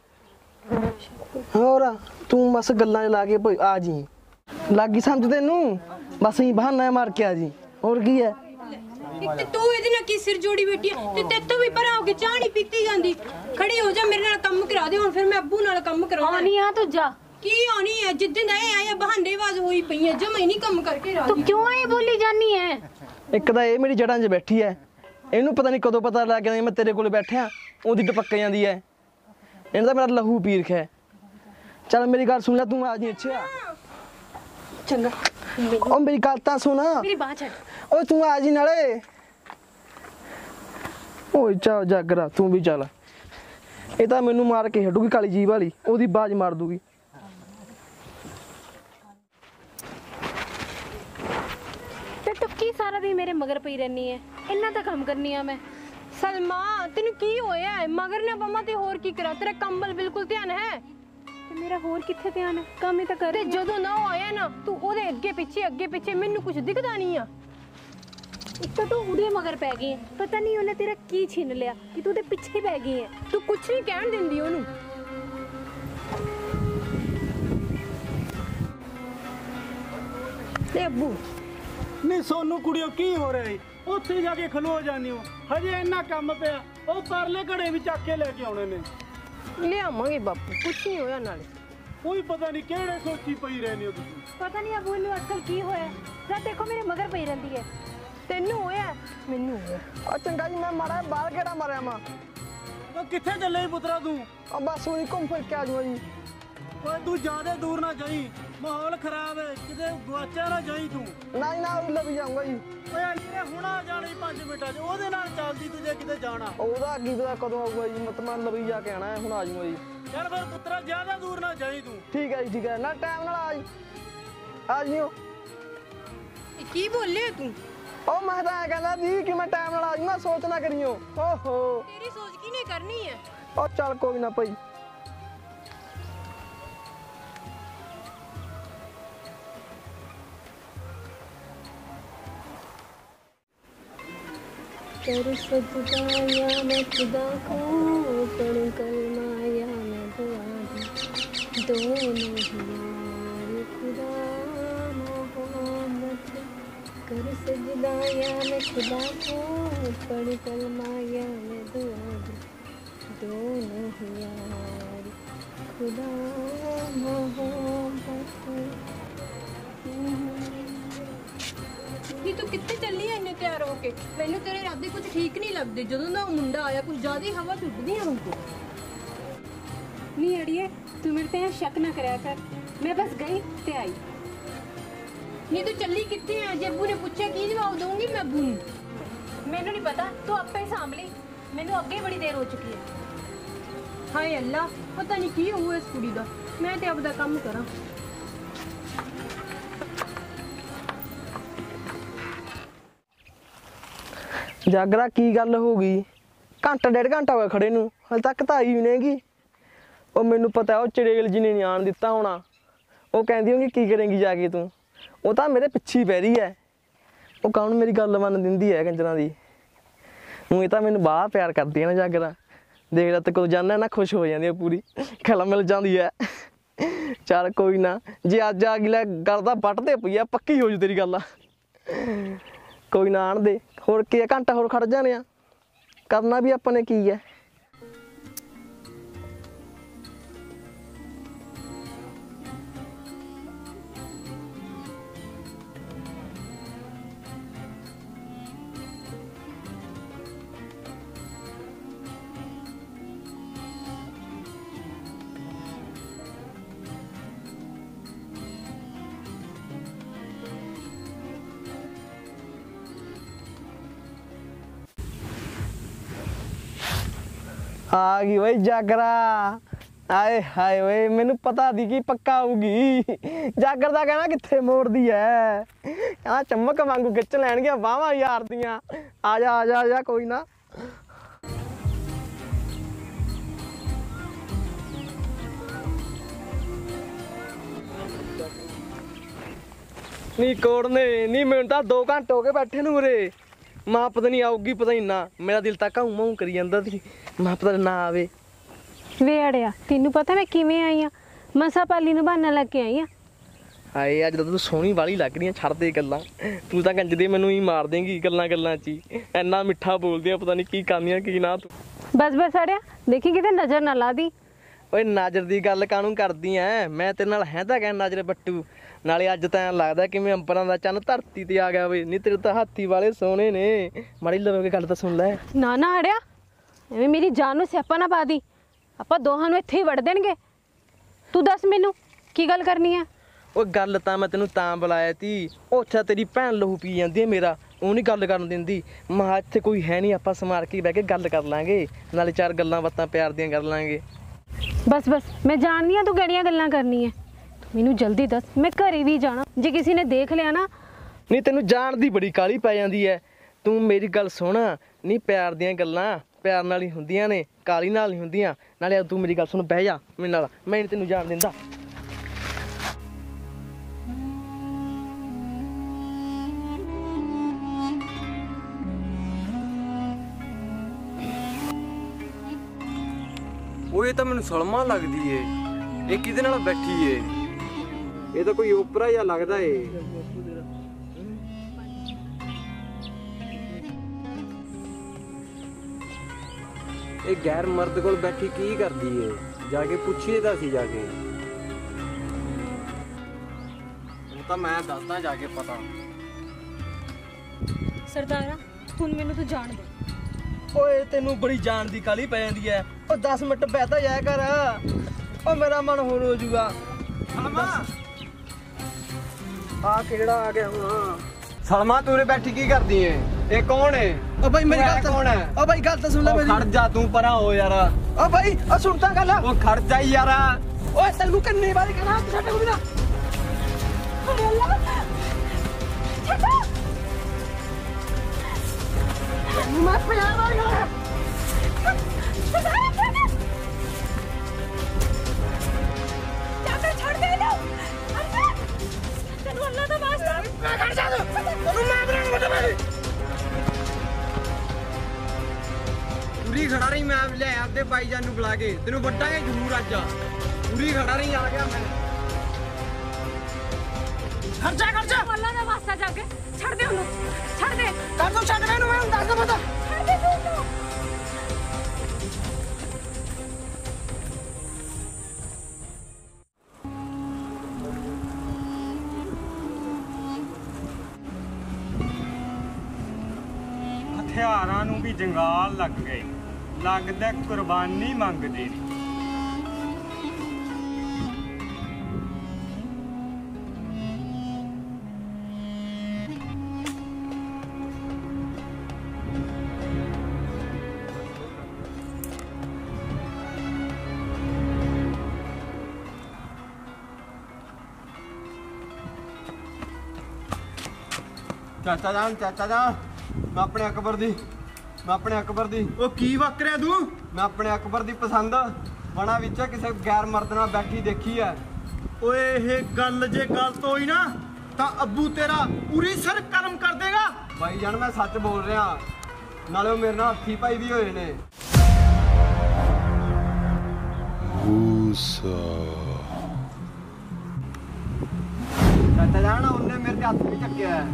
[SPEAKER 1] ਹੋਰ ਤੂੰ ਬਸ ਗੱਲਾਂ 'ਚ ਲਾ ਕੇ ਆ ਜੀ, ਲੱਗੀ ਸਮਝ ਤੈਨੂੰ, ਬਸ ਹੀ ਬਹਾਨਾ ਮਾਰ ਕੇ ਆ ਜੀ। ਹੋਰ ਕੀ ਹੈ?
[SPEAKER 2] ਇੱਕ ਤੇ ਤੂੰ ਇਹਦੇ ਨਾਲ ਕੀ ਸਿਰ ਜੋੜੀ ਬੈਠੀ ਹੈ, ਤੇ ਤੇਤੋਂ ਵੀ ਪਰਾਂ ਹੋ ਕੇ ਚਾਹ ਨਹੀਂ ਪੀਤੀ ਜਾਂਦੀ। ਖੜੀ ਹੋ ਜਾ, ਮੇਰੇ ਨਾਲ ਕੰਮ ਕਰਾ ਦੇ। ਹੁਣ ਫਿਰ ਮੈਂ ਅੱਬੂ ਨਾਲ ਕੰਮ ਕਰਾਉਣਾ। ਆਣੀ ਆ ਤੂੰ ਜਾ। ਕੀ ਆਣੀ ਹੈ? ਜਿੱਦਣ ਦਾ ਇਹ ਆਇਆ ਬਹਾਨੇਬਾਜ਼ ਹੋਈ ਪਈ ਹੈ, ਜਮਾ ਹੀ ਨਹੀਂ ਕੰਮ ਕਰਕੇ ਰਾਜੀ। ਤੂੰ ਕਿਉਂ ਇਹ ਬੋਲੀ ਜਾਨੀ ਹੈ?
[SPEAKER 1] ਇੱਕ ਤਾਂ ਇਹ ਮੇਰੀ ਜੜਾਂ 'ਚ ਬੈਠੀ ਐ, ਇਹਨੂੰ ਪਤਾ ਨਹੀਂ ਕਦੋਂ ਪਤਾ ਲੱਗ ਗਿਆ ਮੈਂ ਤੇਰੇ ਕੋਲ ਬੈਠਿਆ, ਉਹਦੀ ਟਪੱਕ ਜਾਂਦੀ ਐ। ਇਹਨੇ ਤਾਂ ਮੇਰਾ ਲਹੂ ਪੀ ਰਖਿਆ। ਚੱਲ ਮੇਰੀ ਗੱਲ ਸੁਣ ਲੈ, ਤੂੰ ਆ ਜੀ। ਅੱਛਾ
[SPEAKER 2] ਚੰਗਾ।
[SPEAKER 1] ਉਹ ਮੇਰੀ ਗੱਲ ਤਾਂ ਸੁਣ।
[SPEAKER 2] ਮੇਰੀ ਬਾਂਹ ਛੱਡ।
[SPEAKER 1] ਓਏ ਤੂੰ ਆ ਜੀ ਨਾਲੇ। ਓਏ ਚੱਲ ਜਾਗਰਾ, ਤੂੰ ਵੀ ਚੱਲ। ਇਹ ਤਾਂ ਮੈਨੂੰ ਮਾਰ ਕੇ ਹਟੂਗੀ ਕਾਲੀ ਜੀਭ ਵਾਲੀ, ਉਹਦੀ ਬਾਜ਼ ਮਾਰ ਦੂਗੀ।
[SPEAKER 2] ਤੇ ਤੂੰ ਕੀ ਸਾਰਾ ਦਿਨ ਮੇਰੇ ਮਗਰ ਪਈ ਰਹਿਨੀ ਹੈ? ਇੰਨਾ ਤਾਂ ਕੰਮ ਕਰਨੀ ਆ ਮੈਂ। ਸਲਮਾ ਤੈਨੂੰ ਕੀ ਹੋਇਆ ਹੈ? ਮਗਰ ਨਾ ਪਮਾ ਤੇ ਹੋਰ ਕੀ ਕਰਾਂ? ਤੇਰਾ ਕੰਬਲ ਬਿਲਕੁਲ ਧਿਆਨ ਹੈ ਤੇ ਮੇਰਾ ਹੋਰ ਕਿੱਥੇ ਧਿਆਨ ਹੈ? ਕੰਮ ਹੀ ਤਾਂ ਕਰ। ਤੇ ਜਦੋਂ ਨਾ ਆਇਆ ਨਾ, ਤੂੰ ਉਹਦੇ ਅੱਗੇ ਪਿੱਛੇ ਮੈਨੂੰ ਕੁਝ ਦਿਖਦਾ ਨਹੀਂ ਆ। ਇੱਕ ਤਾਂ ਤੂੰ ਉਹਦੇ ਮਗਰ ਪੈ ਗਈ ਹੈ, ਪਤਾ ਨਹੀਂ ਉਹਨੇ ਤੇਰਾ ਕੀ ਛੀਨ ਲਿਆ ਕਿ ਤੂੰ ਉਹਦੇ ਪਿੱਛੇ ਪੈ ਗਈ ਹੈ। ਤੂੰ ਕੁਝ ਨਹੀਂ ਕਹਿਣ ਦਿੰਦੀ ਉਹਨੂੰ। ਤੇ ਅੱਬੂ
[SPEAKER 3] ਨਹੀਂ ਸੋਨੂੰ ਕੁੜੀਓ, ਕੀ ਹੋ ਰਿਹਾ ਈ? ਉੱਥੇ ਜਾ ਕੇ ਖਲੋ ਜਾਨੀ ਹੋ, ਹਜੇ ਇੰਨਾ ਕੰਮ ਪਿਆ। ਉਹ ਪਰਲੇ ਘੜੇ ਵੀ ਚੱਕ ਕੇ ਲੈ ਕੇ ਆਉਣੇ ਨੇ।
[SPEAKER 2] ਲਿਆਵਾਂਗੇ ਬਾਪੂ, ਕੁਝ ਨਹੀਂ ਹੋਇਆ। ਨਾਲੇ
[SPEAKER 3] ਕੋਈ ਪਤਾ ਨਹੀਂ ਕਿਹੜੇ ਸੋਚੀ ਪਈ ਰਹਿੰਦੀ ਹੋ ਤੁਸੀਂ।
[SPEAKER 2] ਪਤਾ ਨਹੀਂ ਅੱਬੂ ਨੂੰ ਅੱਜਕੱਲ ਕੀ ਹੋਇਆ। ਜਦ ਦੇਖੋ ਮੇਰੇ ਮਗਰ ਪਈ ਰਹਿੰਦੀ ਹੈ। ਤੈਨੂੰ ਹੋਇਆ? ਮੈਨੂੰ ਹੋਇਆ।
[SPEAKER 1] ਉਹ ਚੰਗਾ ਜੀ, ਮੈਂ ਮਾੜਾ ਬਾਹਰ ਕਿਹੜਾ ਮਾਰਿਆ ਮਾਂ।
[SPEAKER 3] ਉਹ ਕਿੱਥੇ ਚੱਲੇ ਪੁੱਤਰਾ ਤੂੰ?
[SPEAKER 1] ਉਹ ਬਸ ਉਹੀ ਘੁੰਮ ਫਿਰ ਕੇ ਆ ਜਾਊਗਾ ਜੀ।
[SPEAKER 3] ਓਏ ਤੂੰ ਜ਼ਿਆਦਾ ਦੂਰ ਨਾ ਜਾਈ, ਮਾਹੌਲ ਖਰਾਬ ਹੈ, ਕਿਤੇ ਗੁਆਚਾ ਨਾ ਜਾਈ ਤੂੰ।
[SPEAKER 1] ਨਾ ਜੀ ਨਾ, ਉਹ ਲੱਭ ਜਾਊਗਾ ਜੀ।
[SPEAKER 3] ਓਏ ਅਲੀਰੇ ਹੁਣ ਆ ਜਾਣੀ 5 ਮਿੰਟਾਂ 'ਚ, ਉਹਦੇ ਨਾਲ ਚੱਲਦੀ ਤੂੰ ਜੇ ਕਿਤੇ ਜਾਣਾ।
[SPEAKER 1] ਉਹਦਾ ਅੱਗੇ ਪਤਾ ਕਦੋਂ ਆਊਗਾ ਜੀ, ਮਤਲਬ ਲੱਭੀ ਜਾ ਕੇ ਆਣਾ, ਹੁਣ ਆ ਜਾਊਗਾ ਜੀ।
[SPEAKER 3] ਚੱਲ ਫਿਰ ਪੁੱਤਰਾ ਜ਼ਿਆਦਾ ਦੂਰ ਨਾ ਜਾਈ ਤੂੰ।
[SPEAKER 1] ਠੀਕ ਹੈ ਜੀ, ਠੀਕ ਹੈ ਨਾ, ਟਾਈਮ ਨਾਲ ਆ ਜਿਓ।
[SPEAKER 2] ਕੀ ਬੋਲੇ ਤੂੰ?
[SPEAKER 1] ਉਹ ਮੈਂ ਤਾਂ ਐ ਕਹਿੰਦਾ ਸੀ ਕਿ ਮੈਂ ਟਾਈਮ ਨਾਲ ਆ ਜਾਊਂਗਾ, ਸੋਚ ਨਾ ਕਰੀਓ। ਓਹੋ
[SPEAKER 2] ਤੇਰੀ ਸੋਚ ਕਿਹਨੇ ਕਰਨੀ ਹੈ?
[SPEAKER 1] ਉਹ ਚੱਲ ਕੋਈ ਨਾ ਭਾਈ।
[SPEAKER 2] कर सजदा या मैं खुदा को पढ़ूं कलमा या मैं दुआ दूं दोनों ही यार खुदा मोहब्बत कर सजदा या मैं खुदा को पढ़ूं कलमा या मैं दुआ दूं दोनों ही यार खुदा मोहब्बत। ਨੀ ਤੂੰ ਕਿੱਥੇ ਚੱਲੀ ਐ ਇੰਨੇ ਤਿਆਰ ਹੋ ਕੇ? ਮੈਨੂੰ ਤੇਰੇ ਇਰਾਦੇ ਕੁਝ ਠੀਕ ਨਹੀਂ ਲੱਗਦੇ। ਜਦੋਂ ਦਾ ਉਹ ਮੁੰਡਾ ਆਇਆ ਕੁਝ ਜ਼ਿਆਦਾ ਹੀ ਹਵਾ ਛੁੱਟਦੀ ਆ ਹੁਣ ਤੋਂ।
[SPEAKER 4] ਨੀ ਅੜੀਏ ਤੂੰ ਮੇਰੇ ਤੇ ਸ਼ੱਕ ਨਾ ਕਰਿਆ ਕਰ, ਮੈਂ ਬਸ ਗਈ ਤੇ ਆਈ।
[SPEAKER 2] ਨੀ ਤੂੰ ਚੱਲੀ ਕਿੱਥੇ ਐ? ਜੇ ਅੱਬੂ ਨੇ ਪੁੱਛਿਆ ਕੀ ਜਵਾਬ ਦਊਂਗੀ ਮੈਂ ਅੱਬੂ ਨੂੰ?
[SPEAKER 4] ਮੈਨੂੰ ਨਹੀਂ ਪਤਾ, ਤੂੰ ਆਪੇ ਸਾਂਭ ਲਈ, ਮੈਨੂੰ ਅੱਗੇ ਬੜੀ ਦੇਰ ਹੋ ਚੁੱਕੀ ਹੈ।
[SPEAKER 2] ਹਾਏ ਅੱਲਾ, ਪਤਾ ਨਹੀਂ ਕੀ ਹੋਊ ਇਸ ਕੁੜੀ ਦਾ। ਮੈਂ ਤੇ ਆਪਦਾ ਕੰਮ ਕਰਾਂ।
[SPEAKER 1] ਜਾਗਰਾ ਕੀ ਗੱਲ ਹੋ ਗਈ? ਘੰਟਾ ਡੇਢ ਘੰਟਾ ਹੋ ਗਿਆ ਖੜੇ ਨੂੰ, ਹਲੇ ਤੱਕ ਤਾਂ ਆਈ ਵੀ ਨਹੀਂਗੀ। ਉਹ ਮੈਨੂੰ ਪਤਾ ਉਹ ਚੜੇਲ ਜੀ ਨੇ ਨਹੀਂ ਆਣ ਦਿੱਤਾ ਹੋਣਾ। ਉਹ ਕਹਿੰਦੀ ਹੋਗੀ ਕੀ ਕਰੇਂਗੀ ਜਾ ਕੇ ਤੂੰ? ਉਹ ਤਾਂ ਮੇਰੇ ਪਿੱਛੇ ਹੀ ਪੈ ਰਹੀ ਹੈ। ਉਹ ਕੌਣ ਮੇਰੀ ਗੱਲ ਮੰਨ ਦਿੰਦੀ ਹੈ ਕੰਜਰਾਂ ਦੀ। ਉਹ ਇਹ ਤਾਂ ਮੈਨੂੰ ਬਾਹਲਾ ਪਿਆਰ ਕਰਦੀ ਹੈ ਨਾ ਜਾਗਰਾ। ਦੇਖ ਲੈ ਤੇ ਕੋਲ ਜਾਂਦਾ ਨਾ ਖੁਸ਼ ਹੋ ਜਾਂਦੀ ਹੈ ਪੂਰੀ, ਖਿਲ ਮਿਲ ਜਾਂਦੀ ਹੈ। ਚੱਲ ਕੋਈ ਨਾ, ਜੇ ਅੱਜ ਆ ਗਈ ਲੈ ਗੱਲ ਤਾਂ ਵੱਟਦੇ ਪਈ ਆ, ਪੱਕੀ ਹੋ ਜੂ ਤੇਰੀ ਗੱਲ ਆ। ਕੋਈ ਨਾ ਆਣ ਦੇ, ਹੋਰ ਕੀ ਹੈ, ਘੰਟਾ ਹੋਰ ਖੜ ਜਾਣੇ ਆ। ਕਰਨਾ ਵੀ ਆਪਾਂ ਨੇ ਕੀ ਹੈ। आ गई वही जागरा। आए हाय वे, मैनू पता दी कि पक्का आऊगी। जागर दा कहना कित्थे मोड़दी है, कहना चमक वांगू खिच लैणगे बाहां यार दियां। आ जा आ जा आ जा, कोई ना। नी कोड़ने नी, मैनू तां 2 घंटे हो गए बैठे नूं उरे। मां पता नहीं आऊगी, पता नहीं ना। मेरा दिल तक हूं मां करी जांदा सी, मां पता ना आवे।
[SPEAKER 4] ਵੇ ਅੜਿਆ ਤੈਨੂੰ ਪਤਾ ਮੈਂ ਕਿਵੇਂ ਆਈ ਆ? ਮਸਾ ਪਾਲੀ ਨੂੰ ਬਹਾਨਾ ਲੱਗ ਕੇ ਆਈ ਆ।
[SPEAKER 1] ਹਾਏ ਅੱਜ ਤਾਂ ਤੂੰ ਸੋਹਣੀ ਵਾਲੀ ਲੱਗ ਰਹੀ ਆ। ਛੱਡ ਦੇ ਗੱਲਾਂ, ਤੂੰ ਤਾਂ ਕੰਜਦੇ ਮੈਨੂੰ ਹੀ ਮਾਰ ਦੇਂਗੀ ਗੱਲਾਂ ਗੱਲਾਂ 'ਚ ਹੀ। ਇੰਨਾ ਮਿੱਠਾ ਬੋਲਦੀ ਆ, ਪਤਾ ਨਹੀਂ ਕੀ ਕਰਦੀਆਂ ਕੀ ਨਾ ਤੂੰ।
[SPEAKER 4] ਬਸ ਬਸ ਅੜਿਆ, ਦੇਖੀ ਕਿਤੇ ਨਜ਼ਰ ਨਾ ਲਾ ਦੀ।
[SPEAKER 1] ਓਏ ਨਜ਼ਰ ਦੀ ਗੱਲ ਕਾਹਨੂੰ ਕਰਦੀ ਐ? ਮੈਂ ਤੇਰੇ ਨਾਲ ਹੈ ਤਾਂ ਕਹਿ ਨਜ਼ਰ ਬੱਟੂ। ਨਾਲੇ ਅੱਜ ਤਾਂ ਲੱਗਦਾ ਕਿਵੇਂ ਅੰਬਰਾਂ ਦਾ ਚੰਨ ਧਰਤੀ ਤੇ ਆ ਗਿਆ ਵੇ। ਨਹੀਂ ਤੇਰੇ ਤਾਂ ਹਾਥੀ ਵਾਲੇ ਸੋਹਣੇ ਨੇ। ਮਾੜੀ ਲਵੇ ਕੇ ਗੱਲ ਤਾਂ ਸੁਣ ਲੈ।
[SPEAKER 4] ਨਾ ਨਾ ਅੜਿਆ, ਐਵੇਂ ਮੇਰੀ ਜਾਨ ਨੂੰ ਸਿਆਪਾ ਨਾ ਪਾ ਦੀ। ਆਪਾਂ ਦੋਹਾਂ ਨੂੰ ਇੱਥੇ ਹੀ ਵੜ ਦੇਣਗੇ। ਤੂੰ ਦੱਸ ਮੈਨੂੰ ਕੀ ਗੱਲ ਕਰਨੀ ਹੈ?
[SPEAKER 1] ਉਹ ਗੱਲ ਤਾਂ ਮੈਂ ਤੈਨੂੰ ਤਾਂ ਬੁਲਾਇਆ ਤੀ। ਉੱਥੇ ਤੇਰੀ ਭੈਣ ਲਹੂ ਪੀ ਜਾਂਦੀ ਹੈ ਮੇਰਾ, ਉਹ ਨਹੀਂ ਗੱਲ ਕਰਨ ਦਿੰਦੀ। ਮਾਂ ਇੱਥੇ ਕੋਈ ਹੈ ਨਹੀਂ, ਆਪਾਂ ਸਮਾਰ ਕੇ ਬਹਿ ਕੇ ਗੱਲ ਕਰ ਲਾਂਗੇ, ਨਾਲੇ 4 ਗੱਲਾਂ ਬਾਤਾਂ ਪਿਆਰ ਦੀਆਂ ਕਰ ਲਾਂਗੇ।
[SPEAKER 4] ਬਸ ਬਸ, ਮੈਂ ਜਾਣਦੀ ਹਾਂ ਤੂੰ ਕਿਹੜੀਆਂ ਗੱਲਾਂ ਕਰਨੀ ਹੈ। ਮੈਨੂੰ ਜਲਦੀ ਦੱਸ, ਮੈਂ ਘਰੇ ਵੀ ਜਾਣਾ। ਜੇ ਕਿਸੇ ਨੇ ਦੇਖ ਲਿਆ ਨਾ।
[SPEAKER 1] ਨਹੀਂ ਤੈਨੂੰ ਜਾਣ ਦੀ ਬੜੀ ਕਾਹਲੀ ਪੈ ਜਾਂਦੀ ਹੈ। ਤੂੰ ਮੇਰੀ ਗੱਲ ਸੁਣ। ਨਹੀਂ ਪਿਆਰ ਦੀਆਂ ਗੱਲਾਂ ਪਿਆਰ ਨਾਲ ਹੀ ਹੁੰਦੀਆਂ ਨੇ, ਕਾਹਲੀ ਨਾਲ ਨਹੀਂ ਹੁੰਦੀਆਂ। ਨਾਲੇ ਤੂੰ ਮੇਰੀ ਗੱਲ ਸੁਣ, ਬਹਿ ਜਾ ਮੇਰੇ ਨਾਲ, ਮੈਂ ਨਹੀਂ ਤੈਨੂੰ ਜਾਣ ਦਿੰਦਾ।
[SPEAKER 5] ਉਹ ਇਹ ਤਾਂ ਮੈਨੂੰ ਸਲਮਾ ਲੱਗਦੀ ਏ। ਇਹ ਕਿਹਦੇ ਨਾਲ ਬੈਠੀ ਏ? ਇਹ ਤਾਂ ਕੋਈ ਓਪਰਾ ਜਿਹਾ ਲੱਗਦਾ ਏ। ਇਹ ਗੈਰ ਮਰਦ ਕੋਲ ਬੈਠੀ ਕੀ ਕਰਦੀ ਏ? ਜਾ ਕੇ ਪੁੱਛੀਏ ਤਾਂ ਸੀ ਜਾ ਕੇ। ਉਹ ਤਾਂ ਮੈਂ ਦੱਸਦਾ ਜਾ ਕੇ ਪਤਾ।
[SPEAKER 4] ਸਰਦਾਰਾ ਹੁਣ ਮੈਨੂੰ ਤੂੰ ਜਾਣ ਦੇ।
[SPEAKER 1] ਓਏ ਤੈਨੂੰ ਬੜੀ ਜਾਣ ਦੀ ਕਾਹਲੀ ਪੈ ਜਾਂਦੀ ਐ। ਉਹ 10 ਮਿੰਟ ਬਹਿਤਾ ਜਾਇਆ ਕਰ। ਉਹ ਮੇਰਾ ਮਨ ਹੋਰ ਹੋ ਜੂਗਾ। ਆ ਕਿਹੜਾ ਆ ਗਿਆ ਹੁਣ?
[SPEAKER 5] ਸਲਮਾ ਤੂੰ ਉਰੇ ਬੈਠੀ ਕੀ ਕਰਦੀ ਏ? ਇਹ ਕੌਣ ਏ?
[SPEAKER 1] ਓ ਬਾਈ ਮੇਰੀ ਗੱਲ ਤਾਂ
[SPEAKER 5] ਕੌਣ ਹੈ?
[SPEAKER 1] ਓ ਬਾਈ ਗੱਲ ਤਾਂ ਸੁਣ ਲੈ
[SPEAKER 5] ਉਹ
[SPEAKER 1] ਮੇਰੀ।
[SPEAKER 5] ਖੜ ਜਾ ਤੂੰ, ਪਰਾਂ ਹੋ ਯਾਰ।
[SPEAKER 1] ਓ ਬਾਈ ਓ ਸੁਣ ਤਾਂ ਗੱਲ।
[SPEAKER 5] ਉਹ ਖੜ ਜਾ ਯਾਰ।
[SPEAKER 1] ਓਏ ਤੈਨੂੰ ਕਿੰਨੀ ਵਾਰੀ ਕਹਿਣਾ ਸਾਡੇ ਕੋਲ ਨਾ। ਮੈਂ ਪਿਆਰ ਨਾਲ ਗੱਲ
[SPEAKER 4] ਛੱਡ ਦੇ ਲੋ। ਤੈਨੂੰ ਅੱਲਾ ਦਾ ਵਾਸਤਾ
[SPEAKER 1] ਮੈਂ ਖੜ ਜਾ ਤੂੰ। ਤੈਨੂੰ ਮੈਂ ਬਣਾਉਣਾ ਬਤਾ ਮੈਂ।
[SPEAKER 5] ਉਰੀ ਖੜਾ ਰਹੀ, ਮੈਂ ਲੈ ਆਪਦੇ ਬਾਈ ਜਾਨ ਨੂੰ ਬੁਲਾ ਕੇ ਤੈਨੂੰ ਵੱਟਾਂਗੇ ਜ਼ਰੂਰ ਅੱਜ। ਉਰੀ ਖੜਾ ਰਹੀ, ਆ ਗਿਆ ਮੈਂ।
[SPEAKER 6] ਖਰਚਾ ਮੱਲਾ ਦਾ ਵਾਸਤਾ ਜਾ ਕੇ ਛੱਡ ਦੇ ਉਹਨੂੰ, ਛੱਡ ਦੇ।
[SPEAKER 1] ਕਰ ਤੂੰ ਛੱਡ ਮੈਨੂੰ, ਮੈਨੂੰ ਦੱਸ ਦੇ ਪਤਾ।
[SPEAKER 6] ਛੱਡ ਦੇ ਤੂੰ।
[SPEAKER 7] ਹਥਿਆਰਾਂ ਨੂੰ ਵੀ ਜੰਗਾਲ ਲੱਗ ਗਏ, ਲੱਗਦਾ ਕੁਰਬਾਨੀ ਮੰਗਦੇ ਨੇ।
[SPEAKER 5] ਚਾਚਾ ਜਾਨ, ਮੈਂ ਆਪਣੇ ਅਕਬਰ ਦੀ
[SPEAKER 3] ਉਹ ਕੀ ਵਕ ਰਿਹਾ ਤੂੰ?
[SPEAKER 5] ਮੈਂ ਆਪਣੇ ਅਕਬਰ ਦੀ ਪਸੰਦ ਬਣਾ ਵਿੱਚ ਕਿਸੇ ਗੈਰ ਮਰਦ ਨਾਲ ਬੈਠੀ ਦੇਖੀ ਐ।
[SPEAKER 3] ਓਏ ਇਹ ਗੱਲ ਜੇ ਗਲਤ ਹੋਈ ਨਾ ਤਾਂ ਅੱਬੂ ਤੇਰਾ ਪੂਰੀ ਸਿਰ ਕਰਮ ਕਰ ਦੇਗਾ।
[SPEAKER 5] ਬਾਈ ਜਾਨ ਮੈਂ ਸੱਚ ਬੋਲ ਰਿਹਾ, ਨਾਲੇ ਉਹ ਮੇਰੇ ਨਾਲ ਹੱਥੀ ਪਾਈ ਵੀ ਹੋਏ ਨੇ। ਚਾਚਾ ਜਾਨ ਉਹਨੇ ਮੇਰੇ ਤੇ ਹੱਥ ਵੀ ਚੱਕਿਆ ਹੈ।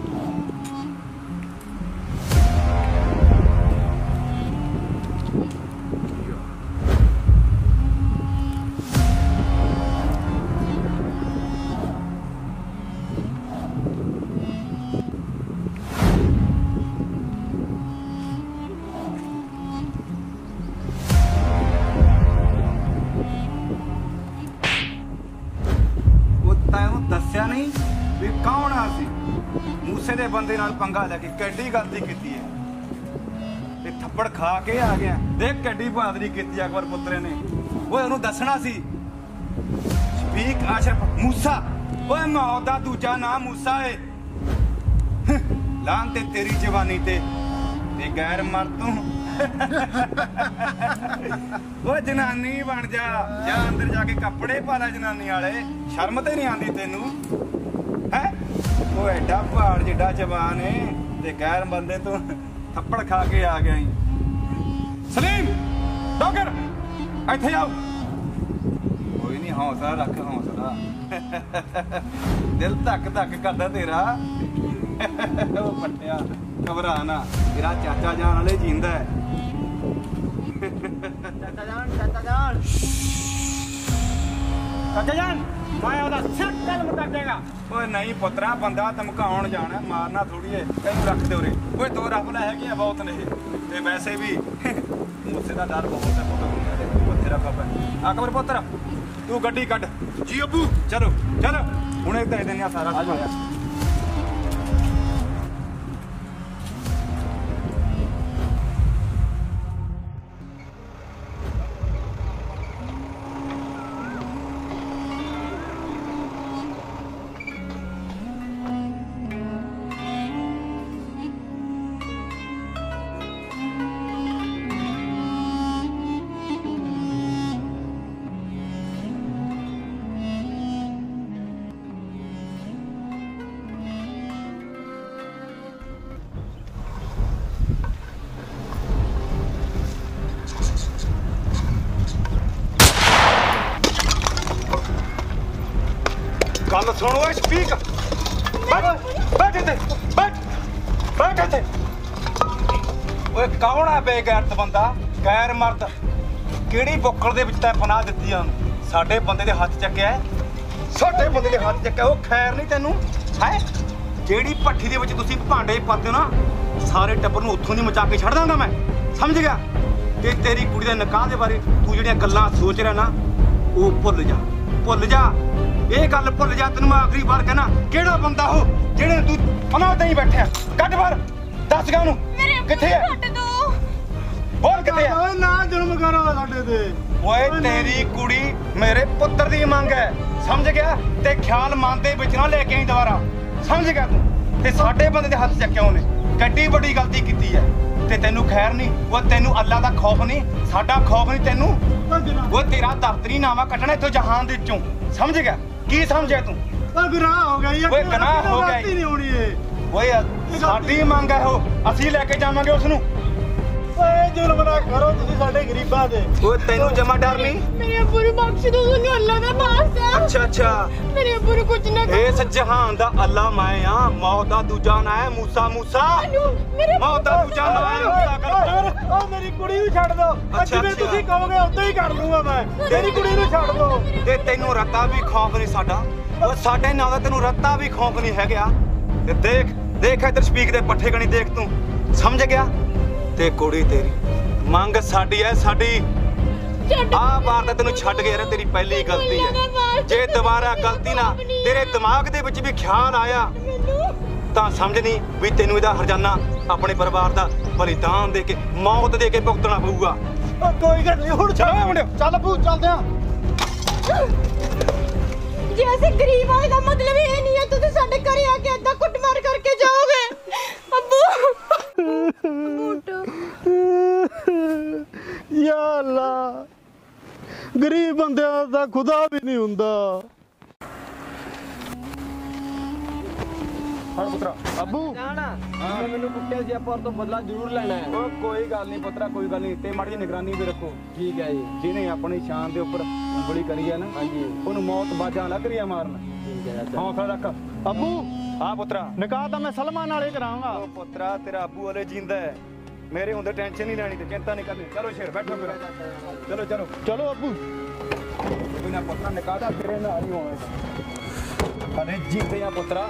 [SPEAKER 8] ਤੈਨੂੰ ਦੱਸਿਆ ਨਹੀਂ ਵੀ ਕੌਣ ਆ ਸੀ? ਮੂਸੇ ਦੇ ਬੰਦੇ ਨਾਲ ਪੰਗਾ ਲੈ ਕੇ ਕਿੱਡੀ ਗਲਤੀ ਕੀਤੀ ਹੈ ਤੇ ਥੱਪੜ ਖਾ ਕੇ ਆ ਗਿਆ। ਦੇਖ ਕਿੱਡੀ ਬਹਾਦਰੀ ਕੀਤੀ ਅਕਬਰ ਪੁੱਤਰੇ ਨੇ। ਓਏ ਉਹਨੂੰ ਦੱਸਣਾ ਸੀ ਸ਼ਫੀਕ ਆਸ਼ਰਫ ਮੂਸਾ। ਓਏ ਮੌਤ ਦਾ ਦੂਜਾ ਨਾਮ ਮੂਸਾ ਏ। ਲਾਂ ਤੇ ਤੇਰੀ ਜਵਾਨੀ ਤੇ ਗੈਰ ਮਰਦ ਤੂੰ। ਓਏ ਜਨਾਨੀ ਬਣ ਜਾ ਅੰਦਰ ਜਾ ਕੇ ਕੱਪੜੇ ਪਾ ਲੈ ਜਨਾਨੀ ਵਾਲੇ। ਸ਼ਰਮ ਤੇ ਨਹੀਂ ਆਉਂਦੀ ਤੈਨੂੰ ਹੈ? ਉਹ ਐਡਾ ਪਹਾੜ ਜਿੱਡਾ ਜਵਾਨ ਏ ਤੇ ਗੈਰ ਬੰਦੇ ਤੋਂ ਥੱਪੜ ਖਾ ਕੇ ਆ ਗਿਆ ਈ। ਸਲੀਮ ਡੋਗਰ ਇੱਥੇ ਆਓ। ਕੋਈ ਨਹੀਂ, ਹੌਸਲਾ ਰੱਖ, ਹੌਸਲਾ। ਦਿਲ ਧੱਕ ਧੱਕ ਕਰਦਾ ਤੇਰਾ। ਉਹ ਪੱਟਿਆ ਘਬਰਾ ਨਾ, ਤੇਰਾ ਚਾਚਾ ਜਾਨ ਵਾਲੇ ਜਿੰਦਾ ਹੈ।
[SPEAKER 7] ਚਾਚਾ ਜਾਨ, ਮੈਂ ਉਹਦਾ ਸਿਰ ਕਲਮ ਕਰ ਦੇਗਾ।
[SPEAKER 8] ਓਏ ਨਹੀਂ ਪੁੱਤਰਾ, ਬੰਦਾ ਧਮਕਾਉਣ ਜਾਣਾ, ਮਾਰਨਾ ਥੋੜੀ ਏ। ਤੈਨੂੰ ਰੱਖ ਦੇ ਉਰੇ। ਓਏ ਦੋ ਰਫਲ ਹੈਗੀਆਂ ਬਹੁਤ ਨੇ ਤੇ ਵੈਸੇ ਵੀ ਮੂਸੇ ਦਾ ਡਰ ਬਹੁਤ ਹੈ ਪੁੱਤ। ਬਥੇਰਾ ਖੱਪ। ਅਕਬਰ ਪੁੱਤਰ ਤੂੰ ਗੱਡੀ ਕੱਢ।
[SPEAKER 3] ਜੀ ਅੱਬੂ।
[SPEAKER 8] ਚਲੋ ਹੁਣੇ ਦੇ ਦਿੰਦੇ ਆ ਸਾਰਾ ਸਮਾਇਆ। ਗੱਲ ਸੁਣ ਓਏ ਸ਼ਫੀਕ। ਬੈਠ ਇੱਥੇ, ਬੈਠ ਇੱਥੇ। ਓਏ ਕੌਣ ਆ ਬੇਗੈਰਤ ਬੰਦਾ, ਗੈਰ ਮਰਦ? ਕਿਹੜੀ ਬੁੱਕਲ ਦੇ ਵਿੱਚ ਤੈਂ ਪਨਾਹ ਦਿੱਤੀ ਆ ਉਹਨੂੰ? ਸਾਡੇ ਬੰਦੇ ਦੇ ਹੱਥ ਚੱਕਿਆ, ਸਾਡੇ ਬੰਦੇ ਦੇ ਹੱਥ ਚੱਕਿਆ। ਉਹ ਖੈਰ ਨਹੀਂ ਤੈਨੂੰ ਹੈ? ਜਿਹੜੀ ਭੱਠੀ ਦੇ ਵਿੱਚ ਤੁਸੀਂ ਭਾਂਡੇ ਪਾਤੇ ਹੋ ਨਾ, ਸਾਰੇ ਟੱਬਰ ਨੂੰ ਉੱਥੋਂ ਦੀ ਮਚਾ ਕੇ ਛੱਡ ਦਾਂਗਾ ਮੈਂ, ਸਮਝ ਗਿਆ? ਤੇ ਤੇਰੀ ਕੁੜੀ ਦੇ ਨਿਕਾਹ ਦੇ ਬਾਰੇ ਤੂੰ ਜਿਹੜੀਆਂ ਗੱਲਾਂ ਸੋਚ ਰਿਹਾ ਨਾ, ਉਹ ਭੁੱਲ ਜਾ। ਇਹ ਗੱਲ ਭੁੱਲ ਜਾ। ਤੈਨੂੰ ਮੈਂ ਆਖਰੀ ਵਾਰ ਕਹਿਣਾ, ਕਿਹੜਾ ਬੰਦਾ ਉਹ ਜਿਹੜੇ ਤੂੰ ਪਨਾਹ ਤੇ ਹੀ ਬੈਠਿਆ? ਕੱਢ ਬਾਹਰ, ਦੱਸ ਗਾ ਉਹਨੂੰ ਕਿੱਥੇ ਹੈ? ਹੋਰ ਕਿੱਥੇ ਹੈ?
[SPEAKER 3] ਓਏ ਨਾ ਜ਼ੁਲਮ ਕਰੋ ਸਾਡੇ ਤੇ।
[SPEAKER 8] ਓਏ ਤੇਰੀ ਕੁੜੀ ਮੇਰੇ ਪੁੱਤਰ ਦੀ ਮੰਗ ਹੈ, ਸਮਝ ਗਿਆ? ਤੇ ਖਿਆਲ ਮਨ ਦੇ ਵਿੱਚ ਨਾ ਲੈ ਕੇ ਆਈ ਦੁਬਾਰਾ, ਸਮਝ ਗਿਆ ਤੂੰ? ਤੇ ਸਾਡੇ ਬੰਦੇ ਦੇ ਹੱਥ ਚੱਕਿਆ ਉਹਨੇ, ਕਿੱਡੀ ਵੱਡੀ ਗਲਤੀ ਕੀਤੀ ਹੈ। ਤੇ ਤੈਨੂੰ ਖੈਰ ਨਹੀਂ, ਉਹ ਤੈਨੂੰ ਅੱਲਾ ਦਾ ਖੌਫ ਨਹੀਂ, ਸਾਡਾ ਖੌਫ ਨਹੀਂ ਤੈਨੂੰ। ਉਹ ਤੇਰਾ ਦਫ਼ਤਰੀ ਨਾਮਾ ਕੱਢਣਾ ਇੱਥੋਂ ਜਹਾਨ ਦੇ ਵਿੱਚੋਂ, ਸਮਝ ਗਿਆ? ਕੀ ਸਮਝਿਆ ਤੂੰ?
[SPEAKER 3] ਓਏ ਗੁਨਾਹ ਹੋ ਗਿਆ ਯਾਰ।
[SPEAKER 8] ਓਏ ਗੁਨਾਹ ਹੋ ਗਿਆ।
[SPEAKER 3] ਨਹੀਂ ਹੋਣੀ ਏ।
[SPEAKER 8] ਓਏ ਸਾਡੀ ਮੰਗ ਹੈ ਉਹ, ਅਸੀਂ ਲੈ ਕੇ ਜਾਵਾਂਗੇ ਉਸ ਨੂੰ।
[SPEAKER 3] ਓਏ ਜ਼ੁਲਮ ਨਾ ਕਰੋ ਤੁਸੀਂ ਸਾਡੇ ਗਰੀਬਾਂ ਦੇ।
[SPEAKER 8] ਓਏ ਤੈਨੂੰ ਜਮਾ ਡਰ ਨਹੀਂ?
[SPEAKER 2] ਮੇਰੇ ਅੱਬੂ ਨੂੰ ਬਖਸ਼ ਦੋ, ਤੁਹਾਨੂੰ ਅੱਲਾ ਦਾ ਵਾਸਤਾ।
[SPEAKER 8] ਅੱਛਾ ਅੱਛਾ,
[SPEAKER 2] ਮੇਰੇ ਅੱਬੂ ਨੂੰ ਕੁਝ ਨਾ
[SPEAKER 8] ਇਸ ਜਹਾਨ ਦਾ ਅੱਲਾ ਮੈਂ ਆ। ਮੌਤ ਦਾ ਦੂਜਾ ਨਾਂ ਹੈ ਮੂਸਾ।
[SPEAKER 2] ਮੇਰੇ
[SPEAKER 8] ਮੌਤ ਦਾ ਦੂਜਾ ਨਾਂ ਹੈ ਮੂਸਾ। ਕਰ
[SPEAKER 3] ਓ ਮੇਰੀ ਕੁੜੀ ਨੂੰ ਛੱਡ ਦੋ। ਜਿਵੇਂ ਤੁਸੀਂ ਕਹੋਗੇ ਉਦਾਂ ਹੀ ਕਰ ਦੂੰਗਾ ਮੈਂ। ਤੇਰੀ ਕੁੜੀ ਨੂੰ ਛੱਡ ਦੋ।
[SPEAKER 8] ਤੇ ਤੈਨੂੰ ਰੱਤਾ ਵੀ ਖੌਫ ਨਹੀਂ ਸਾਡਾ? ਓ ਸਾਡੇ ਨਾਂ ਦਾ ਤੈਨੂੰ ਰੱਤਾ ਵੀ ਖੌਫ ਨਹੀਂ ਹੈਗਾ? ਤੇ ਦੇਖ ਇੱਧਰ ਸਪੀਕ ਦੇ ਪੱਠੇ ਕਣੀ ਦੇਖ, ਤੂੰ ਸਮਝ ਗਿਆ? ਤੇ ਕੁੜੀ ਤੇਰੀ ਮੰਗ ਸਾਡੀ ਐ, ਸਾਡੀ। ਆਹ ਵਾਰ ਤਾਂ ਤੈਨੂੰ ਛੱਡ ਗਿਆ, ਤੇਰੀ ਪਹਿਲੀ ਗਲਤੀ ਹੈ। ਜੇ ਦੁਬਾਰਾ ਗਲਤੀ ਨਾ ਤੇਰੇ ਦਿਮਾਗ ਦੇ ਵਿੱਚ ਵੀ ਖਿਆਲ ਆਇਆ ਤਾਂ ਸਮਝ ਨਹੀਂ ਵੀ ਤੈਨੂੰ ਇਹਦਾ ਹਰਜਾਨਾ ਆਪਣੇ ਪਰਿਵਾਰ ਦਾ ਬਲੀਦਾਨ ਦੇ ਕੇ, ਮੌਤ ਦੇ ਕੇ ਭੁਗਤਣਾ ਪਊਗਾ।
[SPEAKER 3] ਕੋਈ ਗੱਲ ਨਹੀਂ, ਹੁਣ ਛੱਡ ਮੁੰਡਿਓ, ਚੱਲ ਬੂ ਚੱਲਦੇ ਆ।
[SPEAKER 2] ਜੇ ਅਸੀਂ ਗਰੀਬ ਆਏ ਦਾ ਮਤਲਬ ਇਹ ਨਹੀਂ ਹੈ ਤੁਸੀਂ ਸਾਡੇ ਘਰੇ ਆ ਕੇ ਏਦਾਂ ਕੁੱਟਮਾਰ ਕਰਕੇ ਜਾਓਗੇ। ਅੱਬੂ
[SPEAKER 3] ਯਾ ਅੱਲਾ, ਗਰੀਬ ਬੰਦਿਆਂ ਦਾ ਖੁਦਾ ਵੀ ਨਹੀਂ ਹੁੰਦਾ।
[SPEAKER 5] ਹਰ ਪੁੱਤਰਾ
[SPEAKER 3] ਅੱਬੂ
[SPEAKER 1] ਜਾਣਾ ਮੈਨੂੰ ਕੁੱਟਿਆ ਜੀ, ਆਪਾਂ ਤੋਂ ਬਦਲਾ ਜ਼ਰੂਰ ਲੈਣਾ ਹੈ।
[SPEAKER 5] ਓ ਕੋਈ ਗੱਲ ਨਹੀਂ ਪੁੱਤਰਾ, ਕੋਈ ਗੱਲ ਨਹੀਂ। ਤੇ ਮਾੜੀ ਜਿਹੀ ਨਿਗਰਾਨੀ ਵੀ ਰੱਖੋ।
[SPEAKER 1] ਠੀਕ ਹੈ ਜੀ।
[SPEAKER 5] ਜਿਹਨੇ ਆਪਣੀ ਸ਼ਾਨ ਦੇ ਉੱਪਰ ਉਂਗਲੀ ਕਰੀ ਆ ਨਾ,
[SPEAKER 1] ਹਾਂਜੀ
[SPEAKER 5] ਉਹਨੂੰ ਮੌਤ ਬਾਜਾਂ ਲੱਗ ਰਹੀ ਆ ਮਾਰਨ।
[SPEAKER 1] ਠੀਕ ਹੈ ਚਾਚਾ।
[SPEAKER 5] ਹੌਸਲਾ ਰੱਖ।
[SPEAKER 3] ਅੱਬੂ
[SPEAKER 5] ਹਾਂ ਪੁੱਤਰਾ।
[SPEAKER 3] ਨਿਕਾਹ ਤਾਂ ਮੈਂ ਸਲਮਾਨ ਨਾਲੇ ਕਰਾਂਗਾ।
[SPEAKER 5] ਓ ਪੁੱਤਰਾ, ਤੇਰਾ ਅੱਬੂ ਹਲੇ ਜਿੰਦਾ ਹੈ। ਮੇਰੇ ਹੁੰਦੇ ਟੈਨਸ਼ਨ ਨਹੀਂ ਲੈਣੀ ਤੇ ਚਿੰਤਾ ਨਹੀਂ ਕਰਨੀ। ਚਲੋ ਸ਼ੇਰ ਬੈਠੋ ਫਿਰ। ਚਲੋ ਚਲੋ
[SPEAKER 3] ਚਲੋ ਅੱਬੂ।
[SPEAKER 5] ਕੋਈ ਨਾ ਪੁੱਤਰਾ, ਨਿਕਾਹ ਦਾ ਤੇਰੇ ਨਾਲ ਹੀ ਹੋਣਾ। ਹਲੇ ਜਿੰਦੇ ਆ ਪੁੱਤਰਾ।